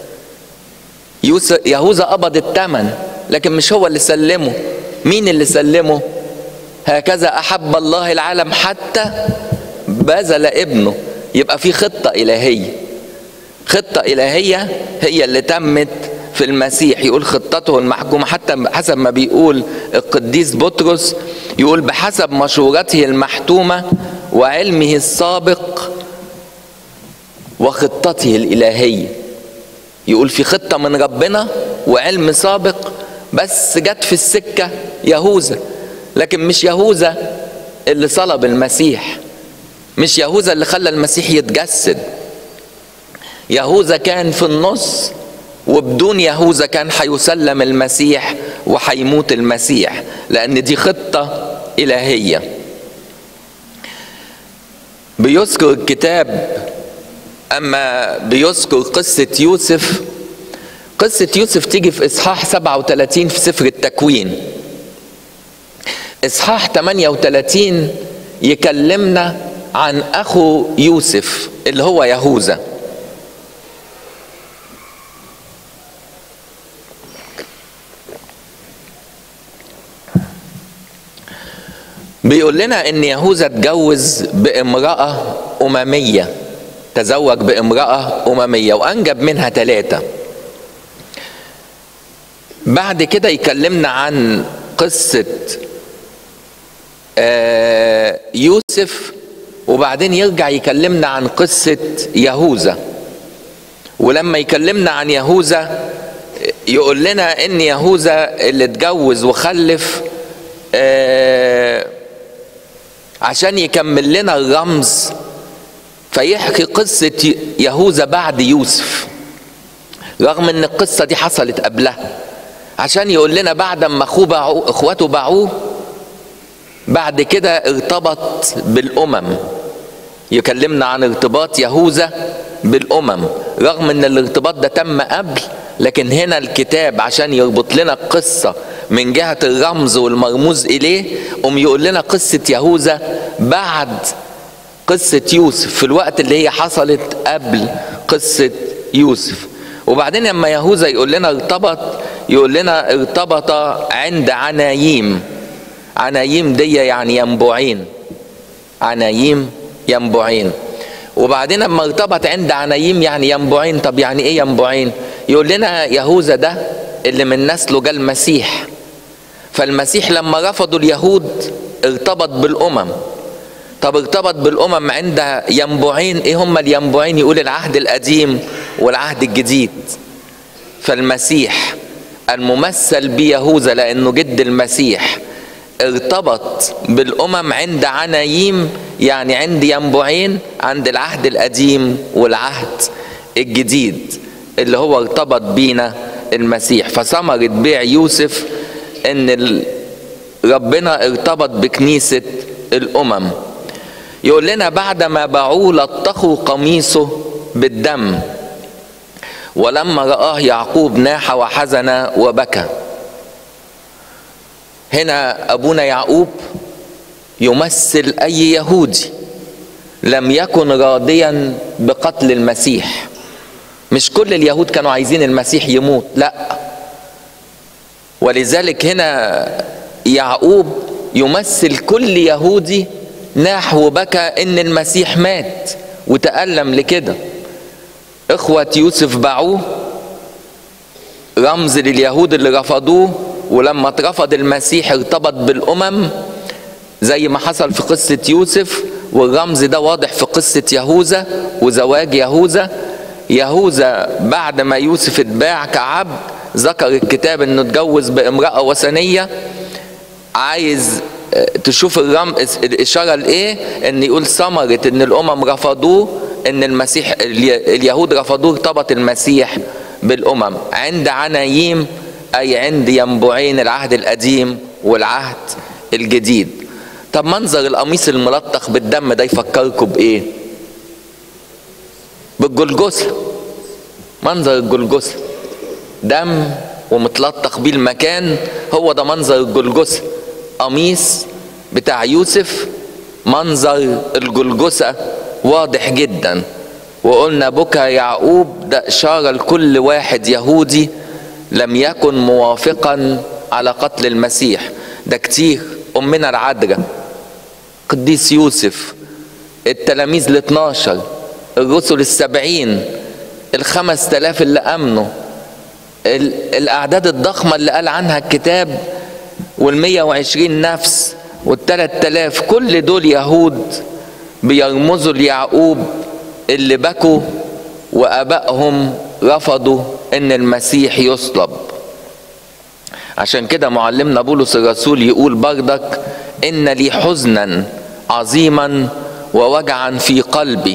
يهوذا قبض الثمن لكن مش هو اللي سلمه. مين اللي سلمه؟ هكذا احب الله العالم حتى بذل ابنه. يبقى في خطة إلهية. خطة إلهية هي اللي تمت في المسيح. يقول خطته المحكومة، حتى حسب ما بيقول القديس بطرس، يقول بحسب مشورته المحتومة وعلمه السابق وخطته الإلهية. يقول في خطة من ربنا وعلم سابق، بس جت في السكة يهوذا. لكن مش يهوذا اللي صلب المسيح، مش يهوذا اللي خلى المسيح يتجسد. يهوذا كان في النص، وبدون يهوذا كان هيسلم المسيح وهيموت المسيح، لأن دي خطة إلهية. بيذكر الكتاب أما بيذكر قصة يوسف. قصة يوسف تيجي في إصحاح سبعة وثلاثين في سفر التكوين. إصحاح ثمانية وثلاثين يكلمنا عن أخو يوسف اللي هو يهوذا. بيقول لنا إن يهوذا اتجوز بامرأة أممية، تزوج بامرأة أممية وأنجب منها ثلاثة. بعد كده يكلمنا عن قصة يوسف، وبعدين يرجع يكلمنا عن قصة يهوذا. ولما يكلمنا عن يهوذا يقول لنا ان يهوذا اللي اتجوز وخلف آه عشان يكمل لنا الرمز، فيحكي قصة يهوذا بعد يوسف، رغم ان القصة دي حصلت قبلها، عشان يقول لنا بعد ما اخوه باعوه اخواته باعوه بعد كده ارتبط بالامم. يكلمنا عن ارتباط يهوذا بالامم، رغم ان الارتباط ده تم قبل، لكن هنا الكتاب عشان يربط لنا القصة من جهة الرمز والمرموز اليه، قوم يقول لنا قصة يهوذا بعد قصة يوسف، في الوقت اللي هي حصلت قبل قصة يوسف. وبعدين لما يهوذا يقول لنا ارتبط، يقول لنا ارتبط عند عنايم. عنايم دي يعني ينبوعين، عنايم ينبوعين. وبعدين لما ارتبط عند عنايم يعني ينبوعين. طب يعني ايه ينبوعين؟ يقول لنا يهوذا ده اللي من نسله جاء المسيح، فالمسيح لما رفضوا اليهود ارتبط بالامم. طب ارتبط بالامم عند ينبوعين. ايه هم الينبوعين؟ يقول العهد القديم والعهد الجديد. فالمسيح الممثل بيهوذا لانه جد المسيح ارتبط بالامم عند عنايم، يعني عند ينبوعين، عند العهد القديم والعهد الجديد اللي هو ارتبط بينا المسيح. فثمرة بيع يوسف ان ربنا ارتبط بكنيسة الامم. يقول لنا بعد ما باعوه لطخوا قميصه بالدم، ولما رآه يعقوب ناح وحزن وبكى. هنا أبونا يعقوب يمثل أي يهودي لم يكن راضيا بقتل المسيح. مش كل اليهود كانوا عايزين المسيح يموت، لا. ولذلك هنا يعقوب يمثل كل يهودي ناح وبكى إن المسيح مات وتألم لكده. إخوة يوسف باعوه رمز لليهود اللي رفضوه، ولما اترفض المسيح ارتبط بالأمم زي ما حصل في قصة يوسف، والرمز ده واضح في قصة يهوذا وزواج يهوذا. يهوذا بعد ما يوسف اتباع كعبد ذكر الكتاب انه اتجوز بامرأة وثنية. عايز تشوف الرمز الاشارة لايه؟ ان يقول ثمرة ان الامم رفضوه، ان المسيح اليهود رفضوه، ارتبط المسيح بالامم عند عنايم، اي عند ينبوعين العهد القديم والعهد الجديد. طب منظر القميص الملطخ بالدم ده يفكركم بايه؟ بالجلجثة. منظر الجلجثة دم ومتلطخ بيه المكان، هو ده منظر الجلجثة. قميص بتاع يوسف، منظر الجلجثة واضح جدا. وقلنا بكى يعقوب ده إشارة لكل واحد يهودي لم يكن موافقا على قتل المسيح. ده كتير. أمنا العذراء، قديس يوسف، التلاميذ الاثناشر، الرسل السبعين، الخمس تلاف اللي أمنوا، الأعداد الضخمة اللي قال عنها الكتاب، والمية وعشرين نفس، والتلات تلاف، كل دول يهود بيرمزوا ليعقوب اللي بكوا وآبائهم رفضوا إن المسيح يصلب. عشان كده معلمنا بولس الرسول يقول بردك: إن لي حزنا عظيما ووجعا في قلبي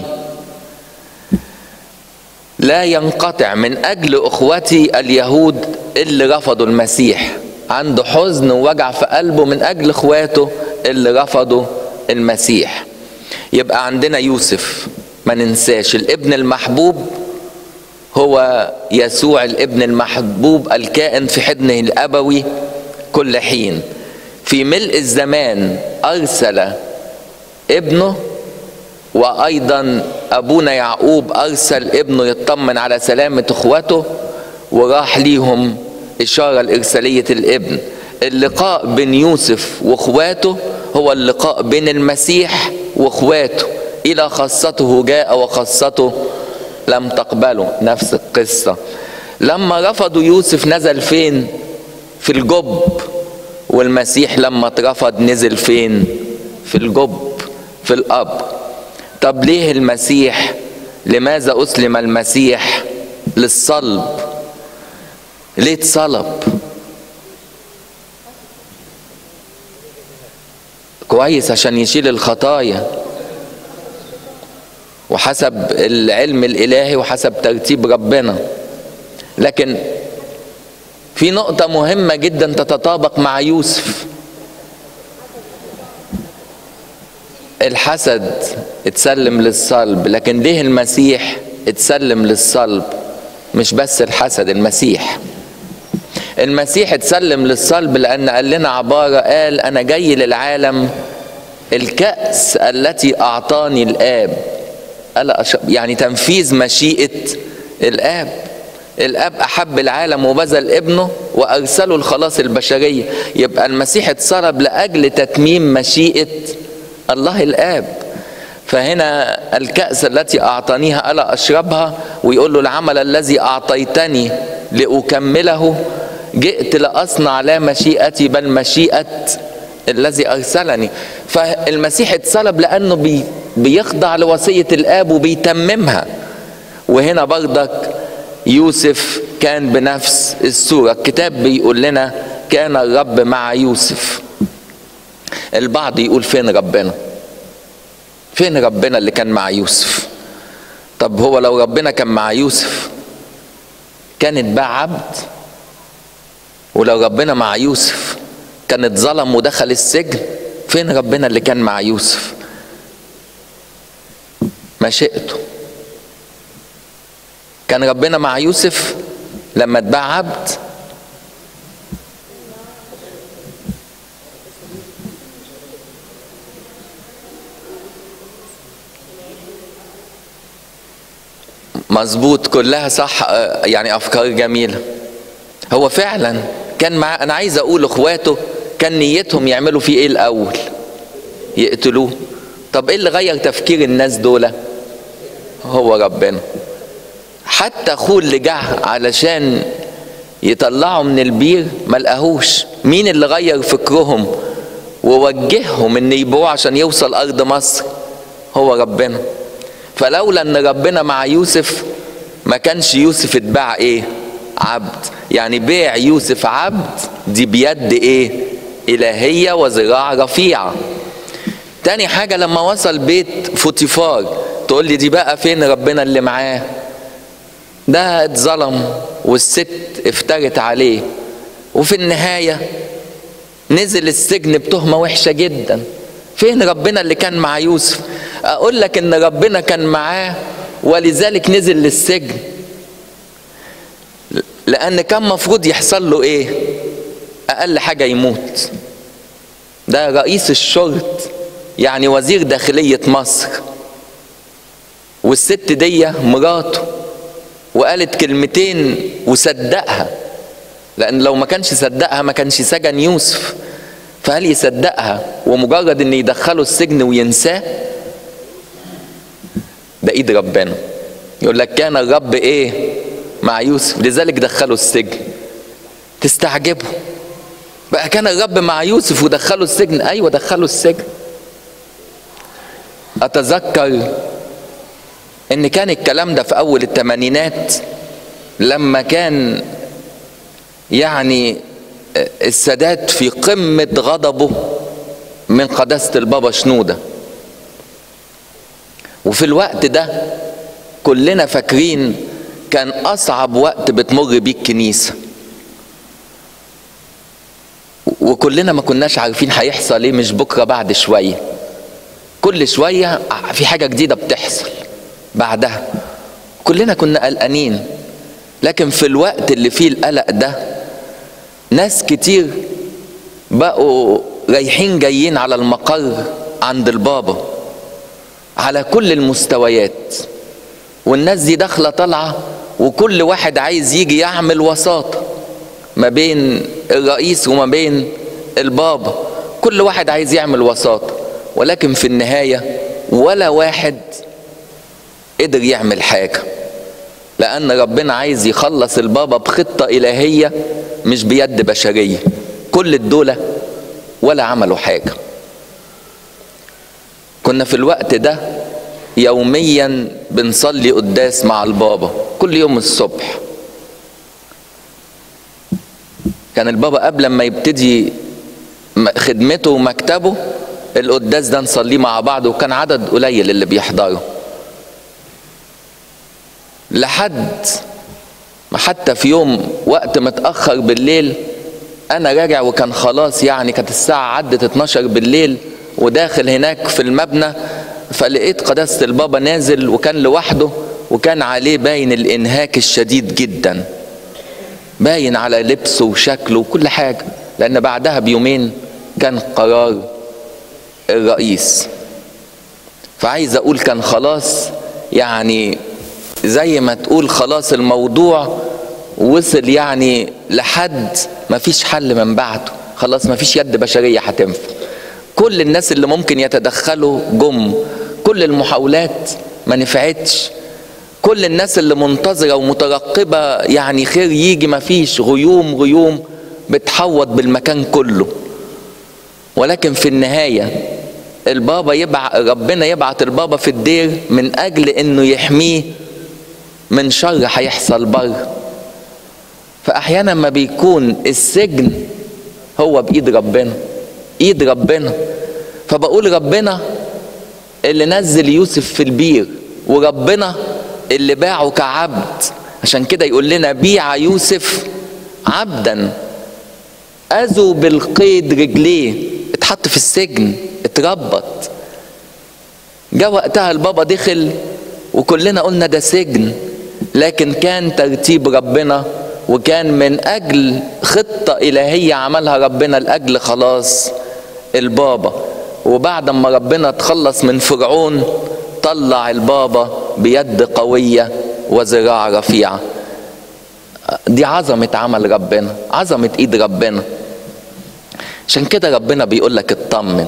لا ينقطع من أجل أخوتي اليهود اللي رفضوا المسيح. عنده حزن ووجع في قلبه من أجل أخواته اللي رفضوا المسيح. يبقى عندنا يوسف، ما ننساش الابن المحبوب هو يسوع الابن المحبوب الكائن في حضنه الأبوي كل حين. في ملء الزمان أرسل ابنه، وأيضا أبونا يعقوب أرسل ابنه يطمن على سلامة أخوته، وراح ليهم إشارة لإرسالية الابن. اللقاء بين يوسف وأخواته هو اللقاء بين المسيح وأخواته. إلى خاصته جاء وخاصته لم تقبله. نفس القصة. لما رفضوا يوسف نزل فين؟ في الجب. والمسيح لما اترفض نزل فين؟ في الجب، في القبر. طب ليه المسيح؟ لماذا أسلم المسيح للصلب؟ ليه اتصلب؟ كويس، عشان يشيل الخطايا، وحسب العلم الإلهي وحسب ترتيب ربنا. لكن في نقطة مهمة جدا تتطابق مع يوسف. الحسد اتسلم للصلب، لكن ليه المسيح اتسلم للصلب؟ مش بس الحسد، المسيح المسيح اتسلم للصلب لأن قال لنا عبارة، قال: أنا جاي للعالم الكأس التي أعطاني الآب. يعني تنفيذ مشيئة الآب. الآب أحب العالم وبذل ابنه وأرسله الخلاص البشرية. يبقى المسيح اتصلب لأجل تتميم مشيئة الله الآب. فهنا الكأس التي أعطانيها ألا أشربها، ويقول له: العمل الذي أعطيتني لأكمله جئت لأصنع لا مشيئتي بل مشيئة الذي أرسلني. فالمسيح اتصلب لأنه بي بيخضع لوصية الآب وبيتممها. وهنا برضك يوسف كان بنفس الصورة. الكتاب بيقول لنا: كان الرب مع يوسف. البعض يقول: فين ربنا؟ فين ربنا اللي كان مع يوسف؟ طب هو لو ربنا كان مع يوسف كان اتباع عبد؟ ولو ربنا مع يوسف كان اتظلم ودخل السجن؟ فين ربنا اللي كان مع يوسف؟ مشيئته. كان ربنا مع يوسف لما اتباع عبد؟ مظبوط، كلها صح، يعني افكار جميله. هو فعلا كان مع، انا عايز اقول اخواته كان نيتهم يعملوا فيه ايه الاول؟ يقتلوه. طب ايه اللي غير تفكير الناس دول؟ هو ربنا. حتى اخوه اللي جه علشان يطلعوا من البير ما لقاهوش. مين اللي غير فكرهم ووجههم ان يبيعوه عشان يوصل ارض مصر هو ربنا. فلولا ان ربنا مع يوسف ما كانش يوسف اتباع ايه؟ عبد. يعني بيع يوسف عبد دي بيد ايه؟ الهية وذراع رفيعة. تاني حاجة لما وصل بيت فوتيفار، تقول لي دي بقى فين ربنا اللي معاه؟ ده اتظلم والست افترت عليه، وفي النهاية نزل السجن بتهمة وحشة جدا. فين ربنا اللي كان مع يوسف؟ اقول لك ان ربنا كان معاه ولذلك نزل للسجن، لان كان مفروض يحصل له ايه؟ اقل حاجة يموت. ده رئيس الشرط، يعني وزير داخلية مصر، والست دي مراته، وقالت كلمتين وصدقها، لان لو ما كانش صدقها ما كانش سجن يوسف. فهل يصدقها ومجرد ان يدخله السجن وينساه؟ ده ايد ربنا. يقول لك كان الرب ايه؟ مع يوسف لذلك دخله السجن. تستعجبوا بقى، كان الرب مع يوسف ودخله السجن؟ ايوه دخله السجن. اتذكر ان كان الكلام ده في اول الثمانينات، لما كان يعني السادات في قمة غضبه من قداسة البابا شنودة. وفي الوقت ده كلنا فاكرين كان أصعب وقت بتمر بيه الكنيسة، وكلنا ما كناش عارفين هيحصل ايه. مش بكرة بعد شوية، كل شوية في حاجة جديدة بتحصل بعدها، كلنا كنا قلقانين. لكن في الوقت اللي فيه القلق ده ناس كتير بقوا رايحين جايين على المقر عند البابا على كل المستويات، والناس دي داخله طالعه، وكل واحد عايز يجي يعمل وساطه ما بين الرئيس وما بين البابا. كل واحد عايز يعمل وساطه، ولكن في النهايه ولا واحد قدر يعمل حاجه، لأن ربنا عايز يخلص البابا بخطة إلهية مش بيد بشرية. كل الدولة ولا عملوا حاجة. كنا في الوقت ده يوميا بنصلي قداس مع البابا كل يوم الصبح. كان البابا قبل ما يبتدي خدمته ومكتبه القداس ده نصليه مع بعض، وكان عدد قليل اللي بيحضره، لحد ما حتى في يوم وقت متأخر بالليل أنا راجع، وكان خلاص يعني كانت الساعة عدت اتناشر بالليل، وداخل هناك في المبنى فلقيت قداسة البابا نازل، وكان لوحده، وكان عليه باين الإنهاك الشديد جدا، باين على لبسه وشكله وكل حاجة، لأن بعدها بيومين كان قرار الرئيس. فعايز أقول كان خلاص، يعني زي ما تقول خلاص الموضوع وصل يعني لحد ما فيش حل من بعده، خلاص ما فيش يد بشرية هتنفع. كل الناس اللي ممكن يتدخلوا جم، كل المحاولات ما نفعتش، كل الناس اللي منتظرة ومترقبة يعني خير يجي ما فيش، غيوم غيوم بتحوط بالمكان كله. ولكن في النهاية البابا يبع ربنا يبعت البابا في الدير من أجل إنه يحميه من شر هيحصل بره. فأحيانا ما بيكون السجن هو بإيد ربنا، إيد ربنا. فبقول ربنا اللي نزل يوسف في البير، وربنا اللي باعه كعبد. عشان كده يقول لنا بيع يوسف عبدا، أذوا بالقيد رجليه، اتحط في السجن، اتربط. جاء وقتها البابا دخل وكلنا قلنا ده سجن، لكن كان ترتيب ربنا، وكان من أجل خطة إلهية عملها ربنا لأجل خلاص البابا. وبعد ما ربنا تخلص من فرعون طلع البابا بيد قوية وذراع رفيعة. دي عظمة عمل ربنا، عظمة إيد ربنا. عشان كده ربنا بيقول لك اطمن،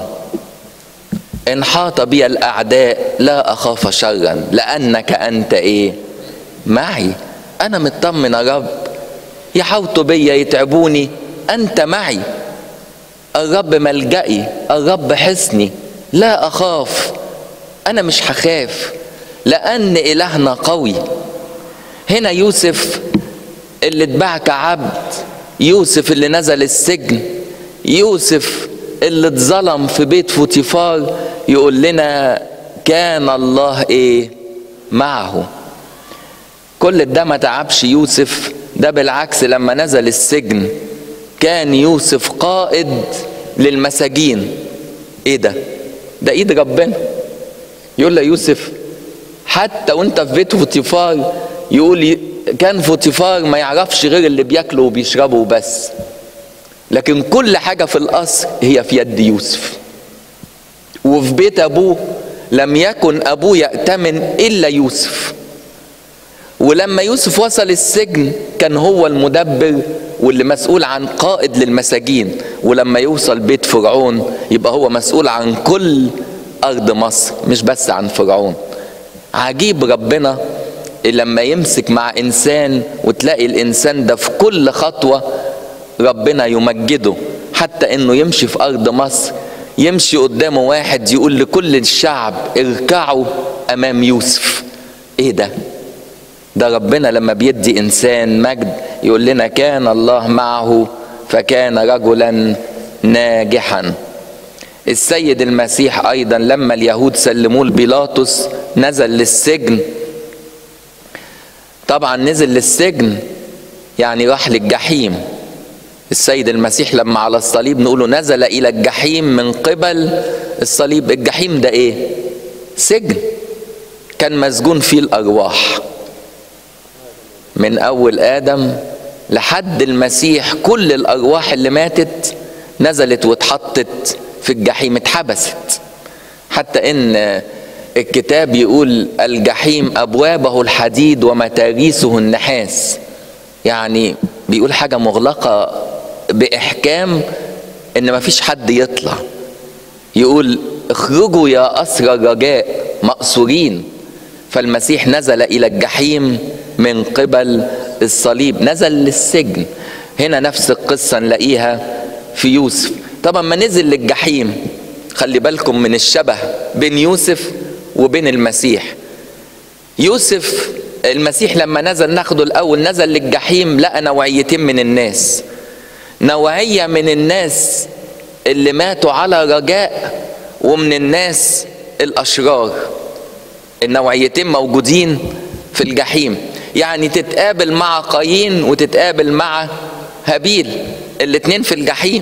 إن حاط بي الأعداء لا أخاف شرا لأنك أنت إيه؟ معي. أنا مطمن يا رب، يحوطوا بيا يتعبوني، أنت معي. الرب ملجئي، الرب حصني، لا أخاف. أنا مش هخاف لأن إلهنا قوي. هنا يوسف اللي اتباع كعبد، يوسف اللي نزل السجن، يوسف اللي اتظلم في بيت فوتيفار، يقول لنا كان الله ايه معه. كل ده ما تعبش يوسف، ده بالعكس لما نزل السجن كان يوسف قائد للمساجين. ايه ده؟ ده ايد ربنا. يقول له يوسف حتى وانت في بيت فوتيفار، يقول كان فوتيفار ما يعرفش غير اللي بياكلوا وبيشربوا بس، لكن كل حاجة في القصر هي في يد يوسف. وفي بيت أبوه لم يكن أبوه يأتمن إلا يوسف. ولما يوسف وصل السجن كان هو المدبر واللي مسؤول عن قائد للمساجين، ولما يوصل بيت فرعون يبقى هو مسؤول عن كل أرض مصر مش بس عن فرعون. عجيب ربنا لما يمسك مع إنسان وتلاقي الإنسان ده في كل خطوة ربنا يمجده، حتى إنه يمشي في أرض مصر يمشي قدامه واحد يقول لكل الشعب اركعوا أمام يوسف. إيه ده؟ ده ربنا لما بيدي إنسان مجد يقول لنا كان الله معه فكان رجلا ناجحا. السيد المسيح أيضا لما اليهود سلموه لبيلاطس نزل للسجن. طبعا نزل للسجن يعني راح للجحيم. السيد المسيح لما على الصليب نقوله نزل إلى الجحيم من قبل الصليب. الجحيم ده إيه؟ سجن كان مسجون فيه الأرواح من أول آدم لحد المسيح. كل الأرواح اللي ماتت نزلت واتحطت في الجحيم، اتحبست. حتى إن الكتاب يقول الجحيم أبوابه الحديد ومتاريسه النحاس، يعني بيقول حاجة مغلقة بإحكام إن مفيش حد يطلع. يقول اخرجوا يا أسرى الرجاء مأسورين. فالمسيح نزل إلى الجحيم من قبل الصليب، نزل للسجن. هنا نفس القصة نلاقيها في يوسف. طبعا ما نزل للجحيم خلي بالكم من الشبه بين يوسف وبين المسيح. يوسف المسيح لما نزل ناخده الأول نزل للجحيم لقى نوعيتين من الناس. نوعية من الناس اللي ماتوا على رجاء، ومن الناس الأشرار. النوعيتين موجودين في الجحيم. يعني تتقابل مع قايين وتتقابل مع هابيل، الاتنين في الجحيم.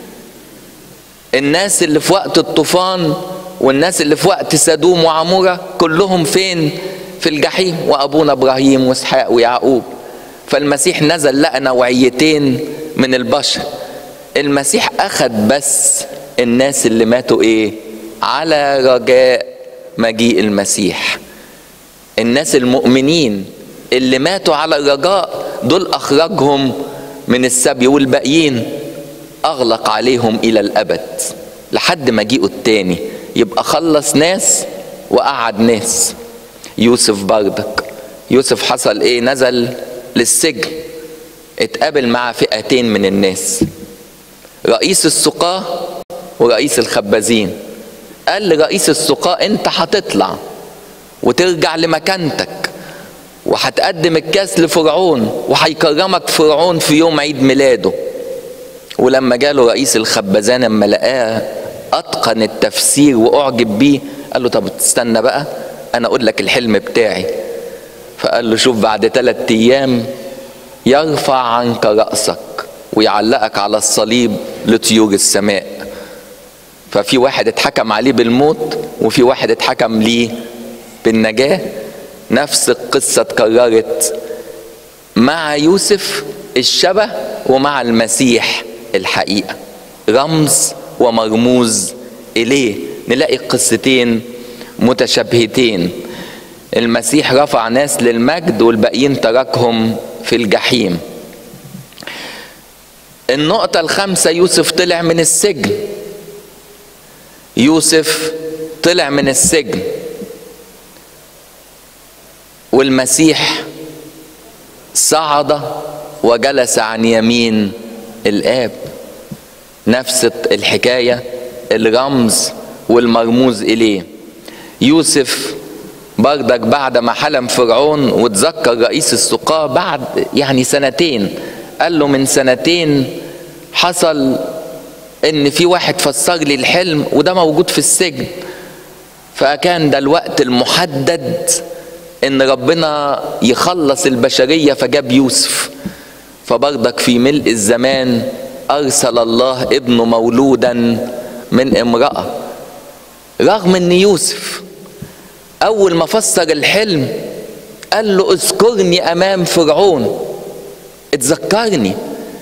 الناس اللي في وقت الطوفان والناس اللي في وقت سدوم وعمورة كلهم فين؟ في الجحيم. وأبونا إبراهيم وإسحاق ويعقوب. فالمسيح نزل لقى نوعيتين من البشر. المسيح أخذ بس الناس اللي ماتوا إيه؟ على رجاء مجيء المسيح. الناس المؤمنين اللي ماتوا على الرجاء دول أخرجهم من السبي، والباقيين أغلق عليهم إلى الأبد لحد مجيئه التاني. يبقى خلص ناس وقعد ناس. يوسف بردك، يوسف حصل إيه؟ نزل للسجن، اتقابل مع فئتين من الناس، رئيس السقاة ورئيس الخبازين. قال لرئيس السقاة انت هتطلع وترجع لمكانتك وهتقدم الكاس لفرعون وهيكرمك فرعون في يوم عيد ميلاده. ولما جاله رئيس الخبازان لما لقاه اتقن التفسير واعجب بيه قال له طب تستنى بقى انا اقول لك الحلم بتاعي. فقال له شوف بعد ثلاث ايام يرفع عنك رأسك ويعلقك على الصليب لطيور السماء. ففي واحد اتحكم عليه بالموت وفي واحد اتحكم ليه بالنجاة. نفس القصة اتكررت مع يوسف الشبه ومع المسيح الحقيقة، رمز ومرموز إليه. نلاقي قصتين متشابهتين. المسيح رفع ناس للمجد والباقيين تركهم في الجحيم. النقطة الخامسة يوسف طلع من السجن. يوسف طلع من السجن والمسيح صعد وجلس عن يمين الآب. نفس الحكاية، الرمز والمرموز إليه. يوسف بردك بعد ما حلم فرعون وتذكر رئيس السقاة بعد يعني سنتين، قال له من سنتين حصل ان في واحد فسر لي الحلم وده موجود في السجن، فكان ده الوقت المحدد ان ربنا يخلص البشرية فجاب يوسف. فبردك في ملء الزمان ارسل الله ابنه مولودا من امرأة، رغم ان يوسف اول ما فسر الحلم قال له اذكرني امام فرعون، اتذكرني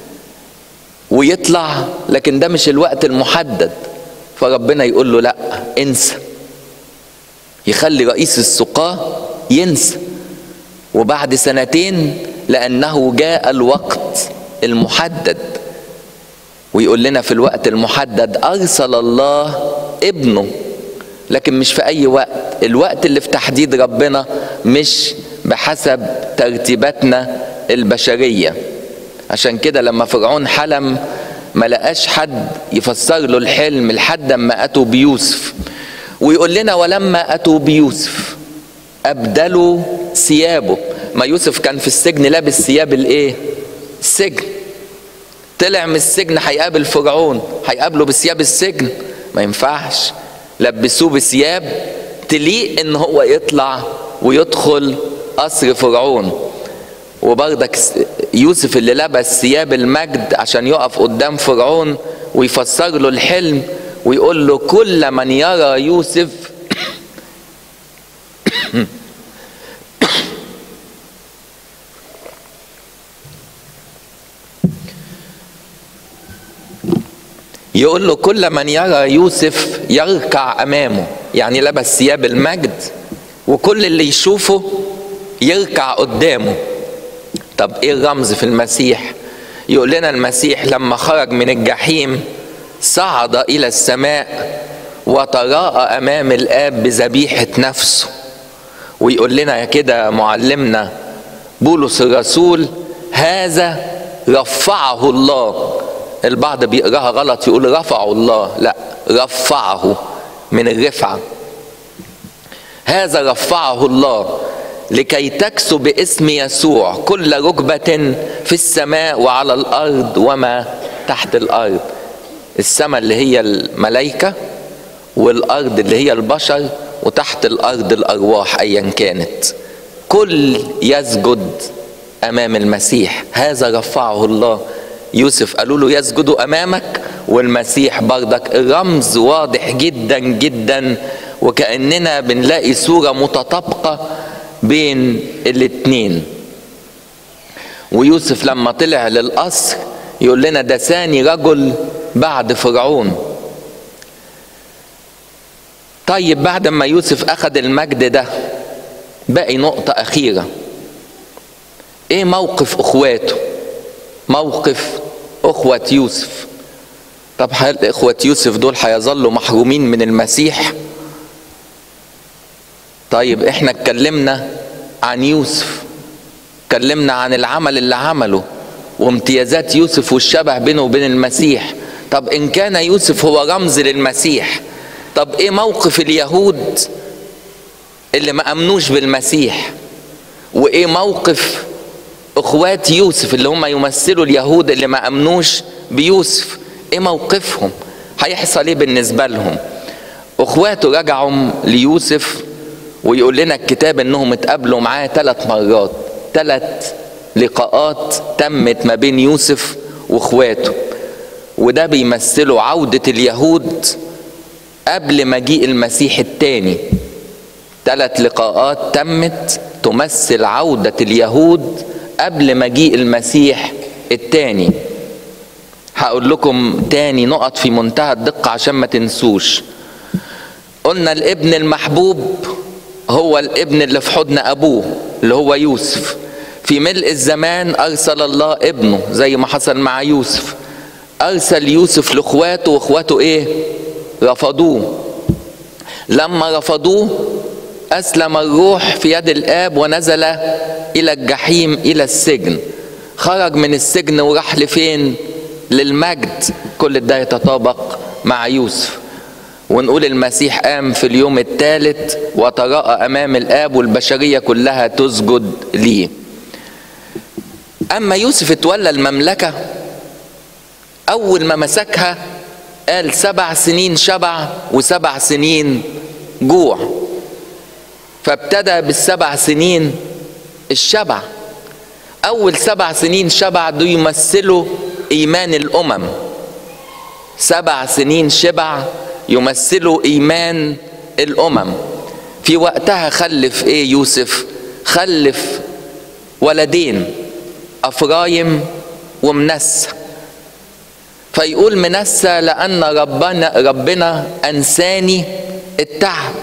ويطلع، لكن ده مش الوقت المحدد. فربنا يقول له لا انسى، يخلي رئيس السقاة ينسى. وبعد سنتين لأنه جاء الوقت المحدد، ويقول لنا في الوقت المحدد أرسل الله ابنه، لكن مش في أي وقت. الوقت اللي في تحديد ربنا مش بحسب ترتيباتنا البشرية. عشان كده لما فرعون حلم ما لقاش حد يفسر له الحلم لحد ما أتوا بيوسف. ويقول لنا ولما أتوا بيوسف أبدلوا ثيابه. ما يوسف كان في السجن لابس ثياب الايه؟ السجن. طلع من السجن هيقابل فرعون، هيقابله بثياب السجن؟ ما ينفعش. لبسوه بثياب تليق ان هو يطلع ويدخل قصر فرعون. وبرضك يوسف اللي لبس ثياب المجد عشان يقف قدام فرعون ويفسر له الحلم ويقول له كل من يرى يوسف يقول له كل من يرى يوسف يركع امامه، يعني لبس ثياب المجد وكل اللي يشوفه يركع قدامه. طب ايه الرمز في المسيح؟ يقول لنا المسيح لما خرج من الجحيم صعد الى السماء وتراءى امام الاب بذبيحة نفسه. ويقول لنا كده معلمنا بولس الرسول هذا رفعه الله. البعض بيقراها غلط يقول رفعه الله، لا، رفعه من الرفعة. هذا رفعه الله لكي تكسو باسم يسوع كل ركبة في السماء وعلى الأرض وما تحت الأرض. السماء اللي هي الملائكة، والأرض اللي هي البشر، وتحت الأرض الأرواح أيا كانت. كل يسجد أمام المسيح. هذا رفعه الله. يوسف قالوا له يسجد أمامك، والمسيح بردك الرمز واضح جدا جدا، وكأننا بنلاقي صورة متطابقة بين الاتنين. ويوسف لما طلع للقصر يقول لنا ده ثاني رجل بعد فرعون. طيب بعد ما يوسف أخذ المجد ده باقي نقطة أخيرة. إيه موقف أخواته؟ موقف أخوة يوسف. طب هل إخوة يوسف دول هيظلوا محرومين من المسيح؟ طيب إحنا اتكلمنا عن يوسف، اتكلمنا عن العمل اللي عمله وامتيازات يوسف والشبه بينه وبين المسيح. طب إن كان يوسف هو رمز للمسيح، طب إيه موقف اليهود اللي ما أمنوش بالمسيح؟ وإيه موقف اخوات يوسف اللي هم يمثلوا اليهود اللي ما امنوش بيوسف؟ ايه موقفهم؟ هيحصل ايه بالنسبه لهم؟ اخواته رجعوا ليوسف ويقول لنا الكتاب انهم اتقابلوا معاه ثلاث مرات، ثلاث لقاءات تمت ما بين يوسف واخواته، وده بيمثلوا عوده اليهود قبل مجيء المسيح الثاني. ثلاث لقاءات تمت تمثل عوده اليهود قبل مجيء المسيح التاني. هقول لكم تاني نقط في منتهى الدقة عشان ما تنسوش. قلنا الابن المحبوب هو الابن اللي في حضن أبوه اللي هو يوسف. في ملء الزمان أرسل الله ابنه زي ما حصل مع يوسف. أرسل يوسف لإخواته وإخواته إيه؟ رفضوه. لما رفضوه أسلم الروح في يد الآب ونزل إلى الجحيم إلى السجن. خرج من السجن وراح لفين؟ للمجد، كل ده يتطابق مع يوسف. ونقول المسيح قام في اليوم الثالث وتراءى أمام الآب والبشرية كلها تسجد ليه. أما يوسف اتولى المملكة، أول ما مسكها قال سبع سنين شبع وسبع سنين جوع، فابتدى بالسبع سنين الشبع. أول سبع سنين شبع دول يمثلوا إيمان الأمم، سبع سنين شبع يمثلوا إيمان الأمم. في وقتها خلف إيه يوسف؟ خلف ولدين، أفرايم ومنسى. فيقول منسى لأن ربنا ربنا أنساني التعب،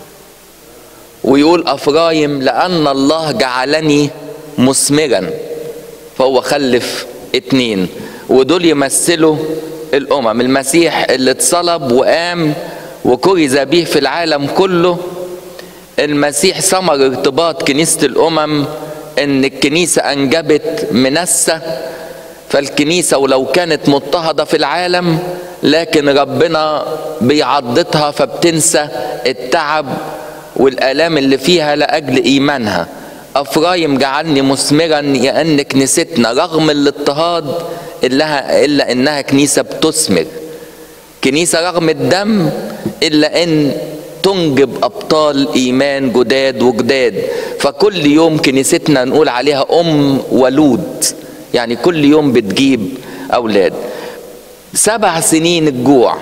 ويقول أفرايم لأن الله جعلني مثمرا. فهو خلف اتنين، ودول يمثلوا الأمم. المسيح اللي اتصلب وقام وكرز به في العالم كله، المسيح ثمر ارتباط كنيسة الأمم إن الكنيسة أنجبت منسى. فالكنيسة ولو كانت مضطهدة في العالم، لكن ربنا بيعضدها فبتنسى التعب والآلام اللي فيها لأجل إيمانها. أفرايم جعلني مثمرا لأن كنيستنا رغم الاضطهاد إلا, إلا إنها كنيسة بتثمر، كنيسة رغم الدم إلا إن تنجب أبطال إيمان جداد وجداد. فكل يوم كنيستنا نقول عليها أم ولود، يعني كل يوم بتجيب أولاد. سبع سنين الجوع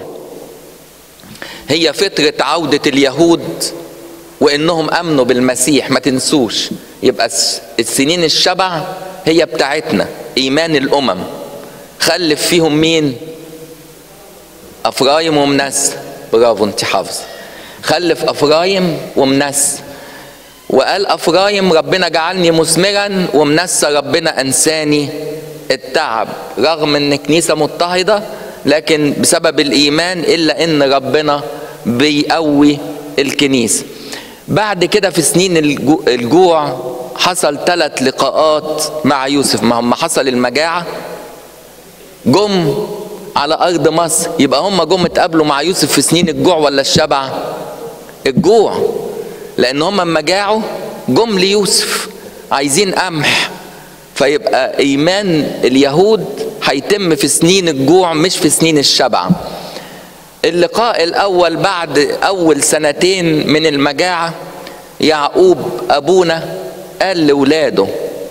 هي فترة عودة اليهود وإنهم أمنوا بالمسيح. ما تنسوش، يبقى السنين الشبع هي بتاعتنا إيمان الأمم. خلف فيهم مين؟ أفرايم ومنسى. برافو انت حافظ. خلف أفرايم ومنسى، وقال أفرايم ربنا جعلني مثمرا، ومنسى ربنا أنساني التعب. رغم ان كنيسة مضطهدة لكن بسبب الإيمان إلا إن ربنا بيقوي الكنيسة. بعد كده في سنين الجوع حصل ثلاث لقاءات مع يوسف. ما هم حصل المجاعة، جم على أرض مصر، يبقى هم جم اتقابلوا مع يوسف في سنين الجوع ولا الشبع؟ الجوع، لأن هم اما جاعوا جم ليوسف عايزين قمح. فيبقى إيمان اليهود هيتم في سنين الجوع مش في سنين الشبع. اللقاء الأول بعد أول سنتين من المجاعة، يعقوب أبونا قال لولاده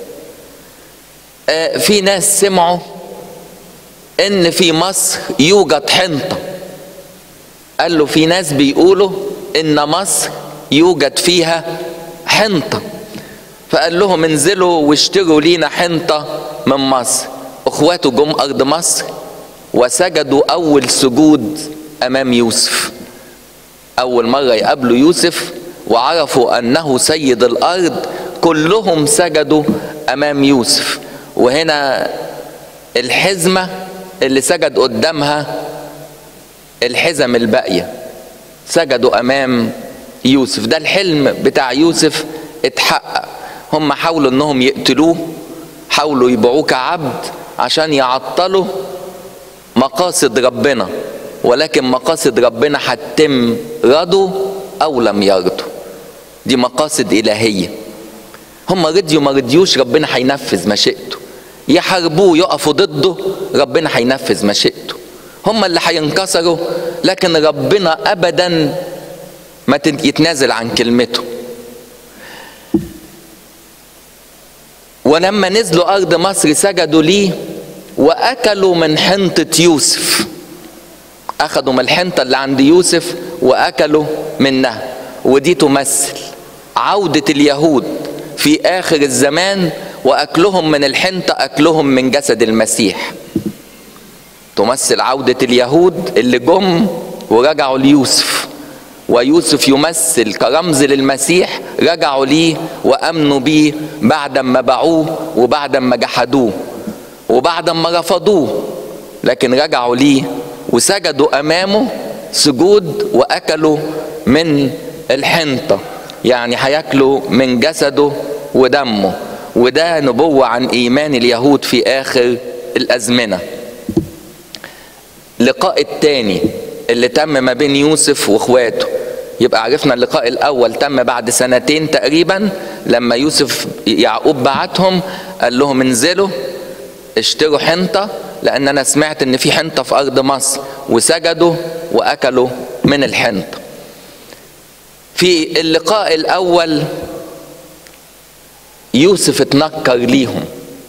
آه في ناس سمعوا إن في مصر يوجد حنطة. قال له في ناس بيقولوا إن مصر يوجد فيها حنطة. فقال لهم انزلوا واشتروا لينا حنطة من مصر. اخواته جم ارض مصر وسجدوا اول سجود امام يوسف. اول مرة يقابلوا يوسف وعرفوا انه سيد الارض، كلهم سجدوا امام يوسف. وهنا الحزمة اللي سجد قدامها الحزم الباقية، سجدوا امام يوسف. ده الحلم بتاع يوسف اتحقق. هم حاولوا انهم يقتلوه، حاولوا يبيعوه كعبد عشان يعطلوا مقاصد ربنا، ولكن مقاصد ربنا هتتم رضوا او لم يرضوا. دي مقاصد الهية. هم رضيوا ما رضيوش ربنا هينفذ مشيئته. يحاربوه يقفوا ضده ربنا هينفذ مشيئته. هم اللي هينكسروا، لكن ربنا ابدا ما يتنازل عن كلمته. ولما نزلوا أرض مصر سجدوا ليه وأكلوا من حنطة يوسف. أخذوا من الحنطة اللي عند يوسف وأكلوا منها. ودي تمثل عودة اليهود في آخر الزمان، وأكلهم من الحنطة أكلهم من جسد المسيح. تمثل عودة اليهود اللي جم ورجعوا ليوسف، ويوسف يمثل كرمز للمسيح رجعوا ليه وأمنوا بيه بعد ما باعوه وبعد ما جحدوه وبعد ما رفضوه، لكن رجعوا ليه وسجدوا أمامه سجود وأكلوا من الحنطة. يعني هياكلوا من جسده ودمه. وده نبوة عن إيمان اليهود في آخر الأزمنة. اللقاء التاني اللي تم ما بين يوسف واخواته، يبقى عرفنا اللقاء الاول تم بعد سنتين تقريبا، لما يوسف يعقوب بعتهم قال لهم انزلوا اشتروا حنطة، لان انا سمعت ان في حنطة في ارض مصر، وسجدوا واكلوا من الحنطة. في اللقاء الاول يوسف اتنكر ليهم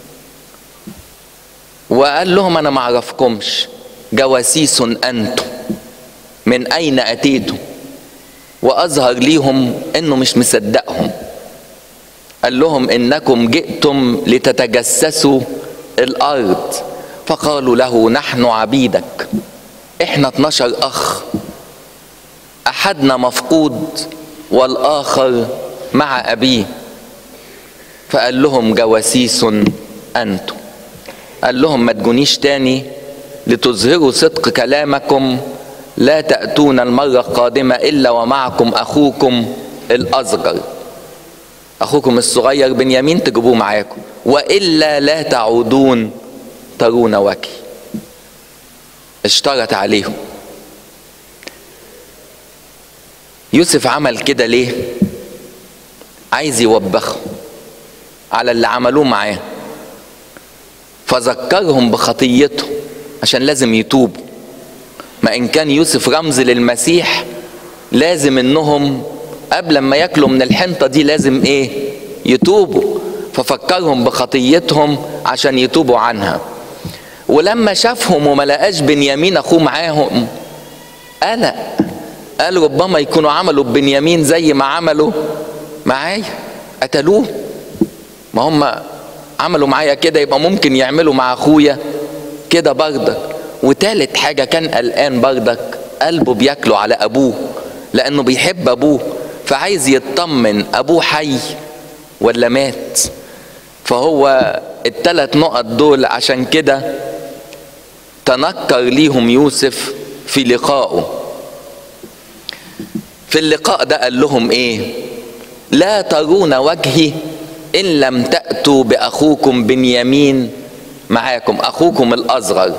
وقال لهم انا ما اعرفكمش، جواسيس انتم، من اين اتيتم؟ واظهر ليهم انه مش مصدقهم. قال لهم انكم جئتم لتتجسسوا الارض، فقالوا له نحن عبيدك، احنا اتناشر اخ، احدنا مفقود والاخر مع ابيه. فقال لهم جواسيس انتم. قال لهم ما تجونيش تاني لتظهروا صدق كلامكم، لا تأتون المرة القادمة إلا ومعكم أخوكم الأصغر، أخوكم الصغير بنيامين تجيبوه معاكم، وإلا لا تعودون ترون وجهي. اشترط عليهم. يوسف عمل كده ليه؟ عايز يوبخهم على اللي عملوه معاه، فذكرهم بخطيتهم عشان لازم يتوبوا. ما إن كان يوسف رمز للمسيح، لازم إنهم قبل ما ياكلوا من الحنطة دي لازم إيه؟ يتوبوا. ففكرهم بخطيتهم عشان يتوبوا عنها. ولما شافهم وما لقاش بنيامين أخوه معاهم قلق، قال ربما يكونوا عملوا ببنيامين زي ما عملوا معايا، قتلوه. ما هم عملوا معايا كده، يبقى ممكن يعملوا مع أخويا كده برضك. وتالت حاجة كان قلقان برضك، قلبه بياكله على أبوه، لأنه بيحب أبوه، فعايز يطمن أبوه حي ولا مات. فهو التلات نقط دول عشان كده تنكر ليهم يوسف في لقائه. في اللقاء ده قال لهم ايه؟ لا ترون وجهي إن لم تأتوا بأخوكم بنيامين معاكم، أخوكم الأصغر.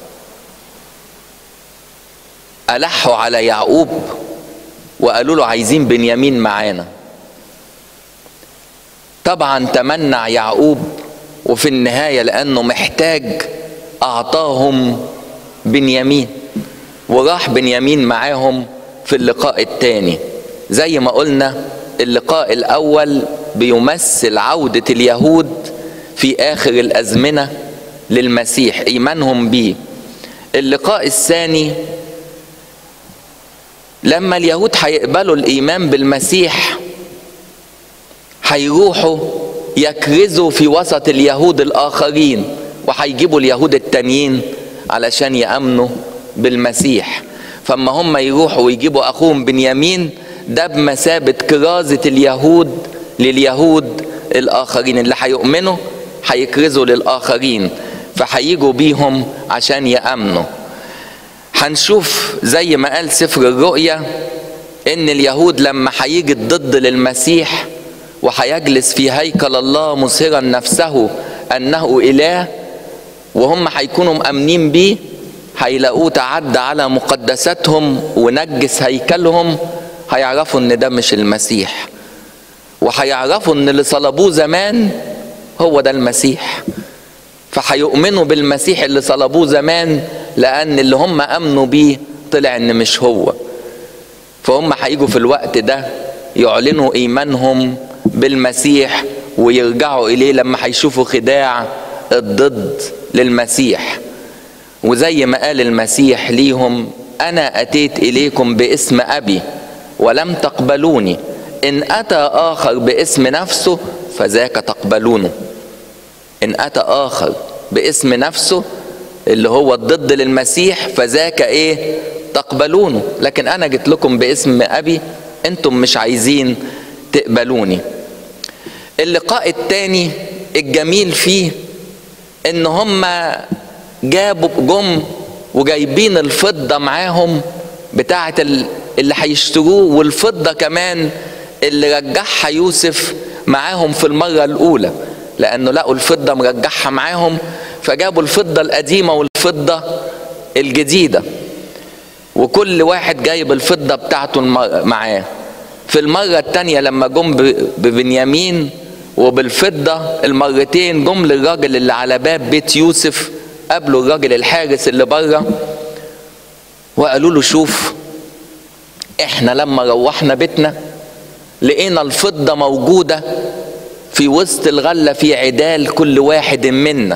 ألحوا على يعقوب وقالوا له عايزين بنيامين معانا. طبعا تمنع يعقوب، وفي النهاية لأنه محتاج أعطاهم بنيامين، وراح بنيامين معاهم في اللقاء الثاني. زي ما قلنا اللقاء الأول بيمثل عودة اليهود في آخر الأزمنة للمسيح، إيمانهم بيه. اللقاء الثاني لما اليهود هيقبلوا الإيمان بالمسيح، هيروحوا يكرزوا في وسط اليهود الآخرين، وهيجيبوا اليهود التانيين علشان يأمنوا بالمسيح. فما هم يروحوا ويجيبوا أخوهم بنيامين، ده بمثابة كرازة اليهود لليهود الآخرين اللي هيؤمنوا، هيكرزوا للآخرين، فهيجوا بيهم عشان يأمنوا. هنشوف زي ما قال سفر الرؤيا إن اليهود لما هيجي ضد للمسيح وهيجلس في هيكل الله مظهرا نفسه أنه إله، وهم هيكونوا مأمنين بيه، هيلاقوه تعدى على مقدساتهم ونجس هيكلهم، هيعرفوا ان ده مش المسيح، وهيعرفوا ان اللي صلبوه زمان هو ده المسيح. فهيؤمنوا بالمسيح اللي صلبوه زمان، لان اللي هم امنوا بيه طلع ان مش هو. فهم هيجوا في الوقت ده يعلنوا ايمانهم بالمسيح ويرجعوا اليه لما هيشوفوا خداع الضد للمسيح. وزي ما قال المسيح ليهم أنا أتيت إليكم باسم أبي ولم تقبلوني، إن أتى آخر باسم نفسه فذاك تقبلونه. إن أتى آخر باسم نفسه اللي هو الضد للمسيح فذاك إيه؟ تقبلونه. لكن أنا جيت لكم باسم أبي، أنتم مش عايزين تقبلوني. اللقاء الثاني الجميل فيه إن هم جابوا جم وجايبين الفضة معاهم بتاعة اللي هيشتروه، والفضة كمان اللي رجعها يوسف معاهم في المرة الأولى، لأنه لقوا الفضة مرجعها معاهم، فجابوا الفضة القديمة والفضة الجديدة، وكل واحد جايب الفضة بتاعته معاه. في المرة التانية لما جم ببنيامين وبالفضة المرتين، جم للراجل اللي على باب بيت يوسف، قابلوا الراجل الحارس اللي بره وقالوا له شوف احنا لما روحنا بيتنا لقينا الفضة موجودة في وسط الغلة في عدال كل واحد منا،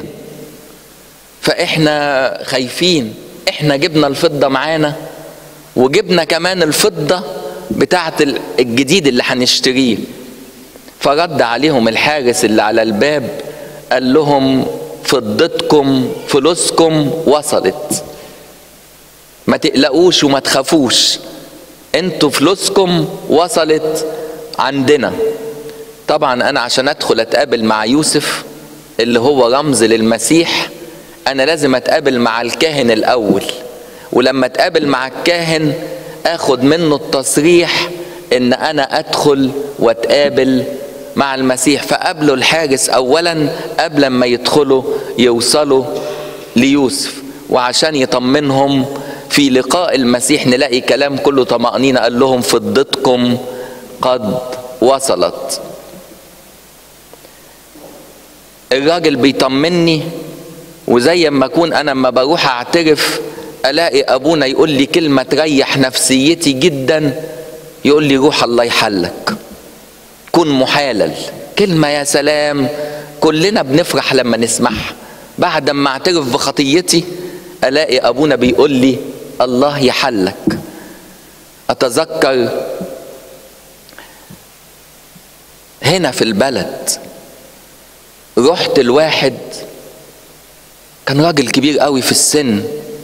فاحنا خايفين، احنا جبنا الفضة معانا وجبنا كمان الفضة بتاعت الجديد اللي هنشتريه. فرد عليهم الحارس اللي على الباب قال لهم فضتكم فلوسكم وصلت، ما تقلقوش وما تخافوش، انتوا فلوسكم وصلت عندنا. طبعا انا عشان ادخل اتقابل مع يوسف اللي هو رمز للمسيح انا لازم اتقابل مع الكاهن الاول، ولما اتقابل مع الكاهن اخد منه التصريح ان انا ادخل واتقابل مع المسيح. فقابلوا الحارس اولا قبل ما يدخلوا يوصلوا ليوسف، وعشان يطمنهم في لقاء المسيح نلاقي كلام كله طمأنينة، قال لهم فضتكم قد وصلت. الراجل بيطمني، وزي ما اكون انا لما بروح اعترف الاقي ابونا يقول لي كلمة تريح نفسيتي جدا، يقول لي روح الله يحلك، كن محالل. كلمة يا سلام كلنا بنفرح لما نسمعها. بعد ما اعترف بخطيتي الاقي ابونا بيقول لي الله يحلك. اتذكر هنا في البلد رحت الواحد كان راجل كبير قوي في السن،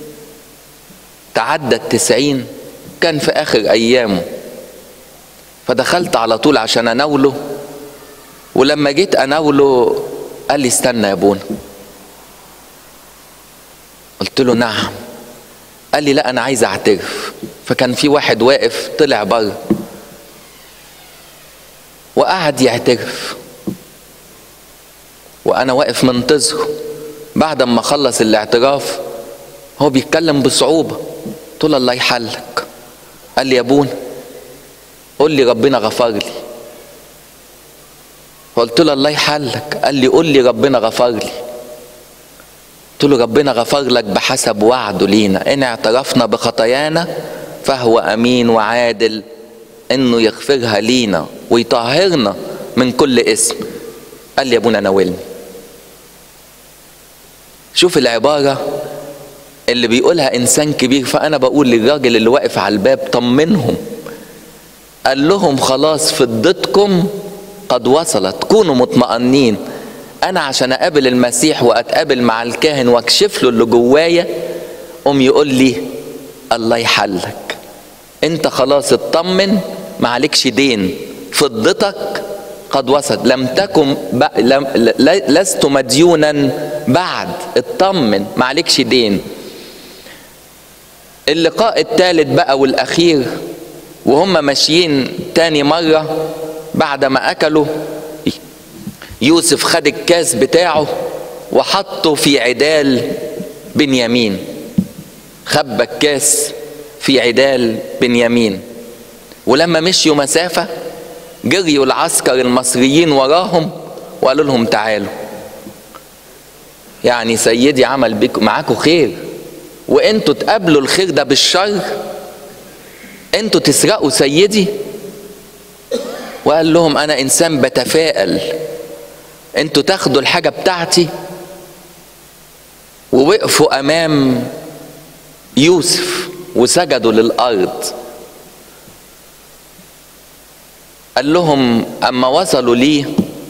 تعدى التسعين، كان في اخر ايامه، فدخلت على طول عشان اناوله، ولما جيت اناوله قال لي استنى يا ابونا. قلت له نعم. قال لي لا انا عايز اعترف. فكان في واحد واقف طلع بره وقعد يعترف وانا واقف منتظره. بعد ما خلص الاعتراف هو بيتكلم بصعوبة، قلت له الله يحلك. قال لي يا ابونا قول لي ربنا غفر لي. قلت له الله يحلك. قال لي قول لي ربنا غفر لي. قلت له ربنا غفر لك بحسب وعده لينا، ان اعترفنا بخطايانا فهو امين وعادل انه يغفرها لينا ويطهرنا من كل اسم. قال لي يا ابونا ناولني. شوف العبارة اللي بيقولها انسان كبير. فانا بقول للراجل اللي واقف على الباب طمنهم، قال لهم خلاص فضتكم قد وصلت، كونوا مطمئنين. انا عشان اقابل المسيح واتقابل مع الكاهن واكشف له اللي جوايا قوم يقول لي الله يحلك، انت خلاص اطمن ما عليكش دين، فضتك قد وصلت، لم تكن ب... لم... لست مديونا بعد، اطمن ما عليكش دين. اللقاء الثالث بقى والاخير وهم ماشيين تاني مرة بعد ما اكلوا، يوسف خد الكاس بتاعه وحطه في عدال بنيامين، خبى الكاس في عدال بنيامين. ولما مشيوا مسافة جريوا العسكر المصريين وراهم وقالوا لهم تعالوا، يعني سيدي عمل بكم معاكم خير وانتوا تقابلوا الخير ده بالشر، انتوا تسرقوا سيدي. وقال لهم انا انسان بتفائل، انتوا تاخدوا الحاجة بتاعتي. ووقفوا امام يوسف وسجدوا للارض. قال لهم اما وصلوا ليه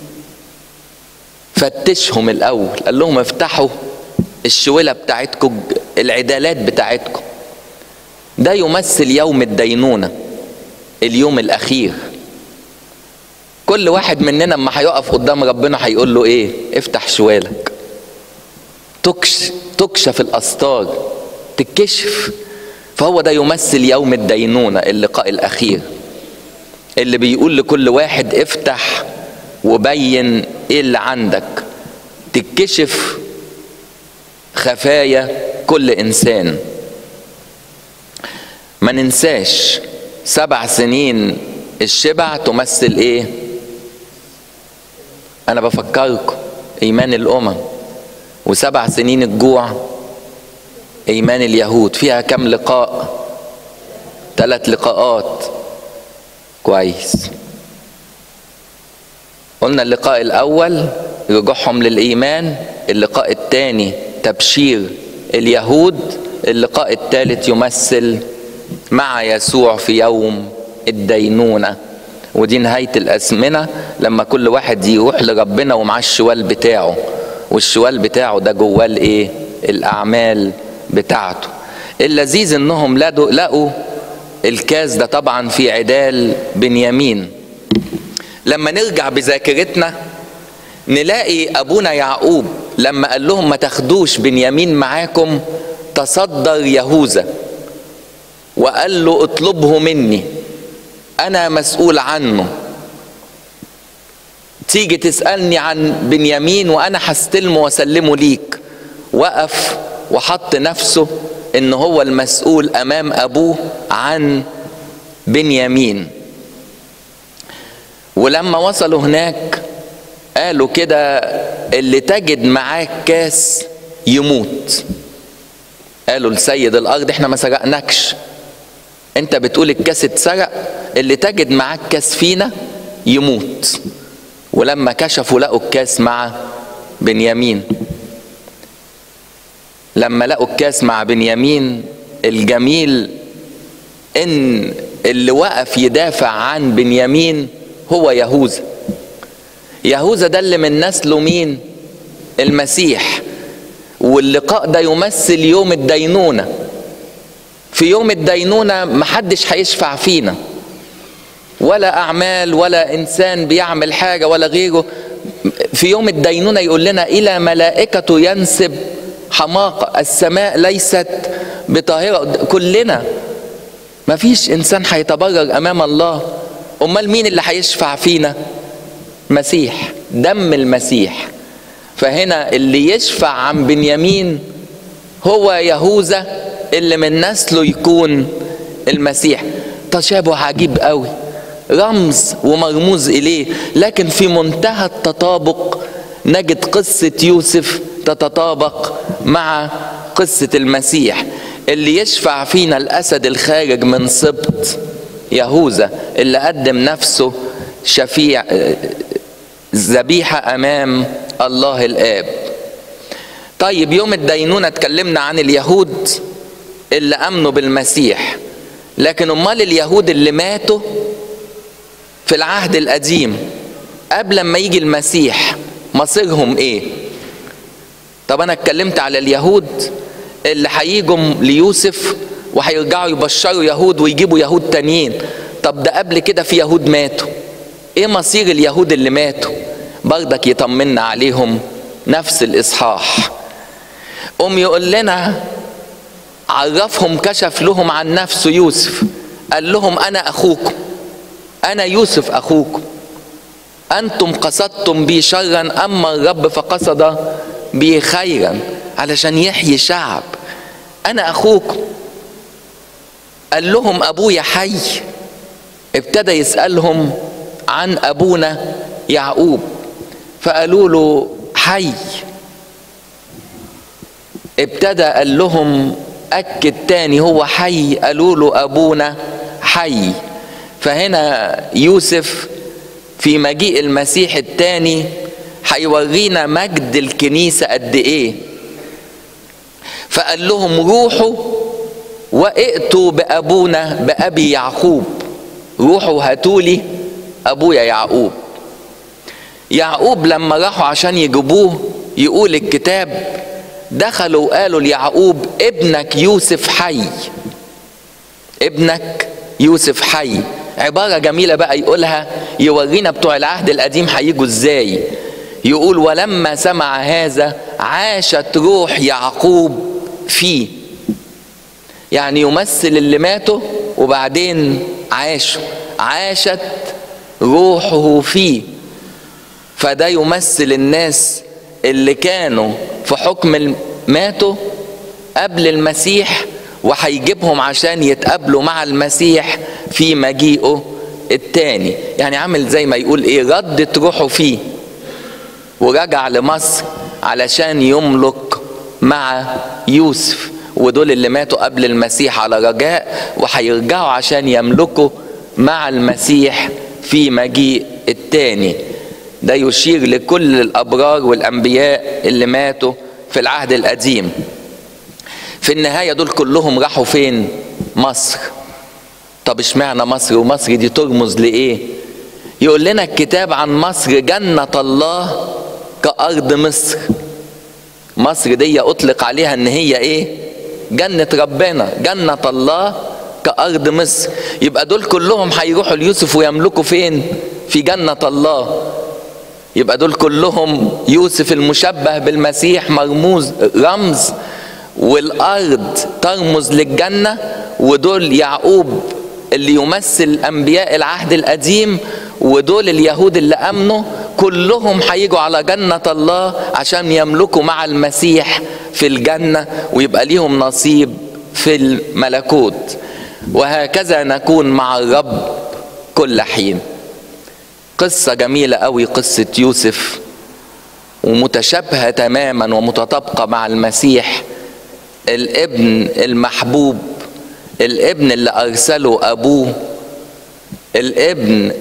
فتشهم الاول، قال لهم افتحوا الشولة بتاعتكم، العدالات بتاعتكم. ده يمثل يوم الدينونة، اليوم الاخير. كل واحد مننا اما هيقف قدام ربنا هيقول له ايه؟ افتح شوالك، تكش تكشف الاستار، تتكشف. فهو ده يمثل يوم الدينونة، اللقاء الاخير اللي بيقول لكل واحد افتح وبين ايه اللي عندك، تتكشف خفايا كل انسان. ما ننساش سبع سنين الشبع تمثل ايه؟ انا بفكركم ايمان الامم، وسبع سنين الجوع ايمان اليهود. فيها كم لقاء؟ ثلاث لقاءات. كويس. قلنا اللقاء الاول رجوعهم للايمان، اللقاء الثاني تبشير اليهود، اللقاء الثالث يمثل مع يسوع في يوم الدينونة. ودي نهاية الأزمنة لما كل واحد يروح لربنا ومعاه الشوال بتاعه، والشوال بتاعه ده جواه الايه؟ الأعمال بتاعته. اللذيذ انهم لقوا الكاس ده طبعا في عدال بنيامين. لما نرجع بذاكرتنا نلاقي أبونا يعقوب لما قال لهم ما تاخدوش بنيامين معاكم، تصدر يهوذا وقال له اطلبه مني، أنا مسؤول عنه. تيجي تسألني عن بنيامين وأنا هستلمه وأسلمه ليك. وقف وحط نفسه إن هو المسؤول أمام أبوه عن بنيامين. ولما وصلوا هناك قالوا كده اللي تجد معاك كاس يموت. قالوا لسيد الأرض احنا ما سرقناكش، انت بتقول الكاس اتسرق، اللي تجد معاك كاس فينا يموت. ولما كشفوا لقوا الكاس مع بنيامين. لما لقوا الكاس مع بنيامين، الجميل ان اللي وقف يدافع عن بنيامين هو يهوذا. يهوذا ده اللي من نسله مين؟ المسيح. واللقاء ده يمثل يوم الدينونة. في يوم الدينونة محدش هيشفع فينا، ولا أعمال ولا إنسان بيعمل حاجة ولا غيره. في يوم الدينونة يقول لنا إلى ملائكته ينسب حماقة، السماء ليست بطاهرة. كلنا مفيش إنسان هيتبرر أمام الله. أمال مين اللي هيشفع فينا؟ مسيح، دم المسيح. فهنا اللي يشفع عن بنيامين هو يهوذا اللي من نسله يكون المسيح. تشابه عجيب قوي، رمز ومرموز إليه، لكن في منتهى التطابق نجد قصة يوسف تتطابق مع قصة المسيح. اللي يشفع فينا الأسد الخارج من سبط يهوذا، اللي قدم نفسه شفيع ذبيحة أمام الله الآب. طيب يوم الدينونة اتكلمنا عن اليهود اللي أمنوا بالمسيح، لكن أمال اليهود اللي ماتوا في العهد القديم قبل ما يجي المسيح مصيرهم إيه؟ طب أنا اتكلمت على اليهود اللي هيجوا ليوسف وهيرجعوا يبشروا يهود ويجيبوا يهود تانيين. طب ده قبل كده في يهود ماتوا، إيه مصير اليهود اللي ماتوا؟ برضك يطمنا عليهم نفس الإصحاح. قوم يقول لنا عرفهم، كشف لهم عن نفسه يوسف، قال لهم أنا أخوكم، أنا يوسف أخوكم، أنتم قصدتم بي شرا أما الرب فقصد بي خيرا علشان يحيي شعب. أنا أخوكم. قال لهم أبويا حي. ابتدى يسألهم عن أبونا يعقوب، فقالوا له حي. ابتدى قال لهم أكد تاني هو حي، قالوا له أبونا حي. فهنا يوسف في مجيء المسيح التاني هيورينا مجد الكنيسة قد إيه. فقال لهم روحوا وائتوا بأبونا بأبي يعقوب، روحوا هاتولي أبويا يعقوب. يعقوب لما راحوا عشان يجيبوه يقول الكتاب دخلوا وقالوا ليعقوب ابنك يوسف حي، ابنك يوسف حي. عبارة جميلة بقى يقولها يورينا بتوع العهد القديم هيجوا ازاي. يقول ولما سمع هذا عاشت روح يعقوب فيه، يعني يمثل اللي ماتوا وبعدين عاشوا، عاشت روحه فيه. فده يمثل الناس اللي كانوا في حكم ماتوا قبل المسيح وهيجيبهم عشان يتقابلوا مع المسيح في مجيئه التاني. يعني عامل زي ما يقول ايه، ردت روحه فيه ورجع لمصر علشان يملك مع يوسف. ودول اللي ماتوا قبل المسيح على رجاء، وهيرجعوا عشان يملكوا مع المسيح في مجيء التاني. ده يشير لكل الأبرار والأنبياء اللي ماتوا في العهد القديم. في النهاية دول كلهم راحوا فين؟ مصر. طب اشمعنى مصر؟ ومصر دي ترمز لإيه؟ يقول لنا الكتاب عن مصر: جنة الله كأرض مصر. مصر دي أطلق عليها إن هي إيه؟ جنة ربنا، جنة الله كأرض مصر. يبقى دول كلهم هيروحوا ليوسف ويملكوا فين؟ في جنة الله. يبقى دول كلهم يوسف المشبه بالمسيح مرموز رمز، والأرض ترمز للجنة، ودول يعقوب اللي يمثل أنبياء العهد القديم، ودول اليهود اللي أمنوا. كلهم هيجوا على جنة الله عشان يملكوا مع المسيح في الجنة ويبقى ليهم نصيب في الملكوت. وهكذا نكون مع الرب كل حين. قصة جميلة قوي قصة يوسف، ومتشابهة تماما ومتطابقة مع المسيح، الابن المحبوب، الابن اللي أرسله أبوه، الابن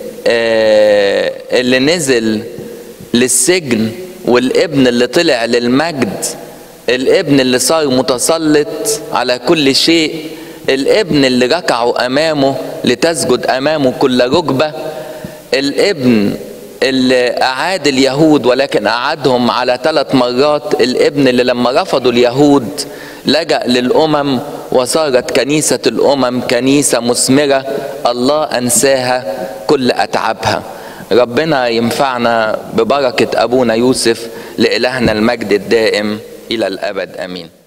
اللي نزل للسجن، والابن اللي طلع للمجد، الابن اللي صار متسلط على كل شيء، الابن اللي ركعوا أمامه لتسجد أمامه كل ركبة، الابن اللي أعاد اليهود ولكن أعادهم على ثلاث مرات، الابن اللي لما رفضوا اليهود لجأ للأمم وصارت كنيسة الأمم كنيسة مثمرة الله أنساها كل أتعابها. ربنا ينفعنا ببركة أبونا يوسف، لإلهنا المجد الدائم إلى الأبد، آمين.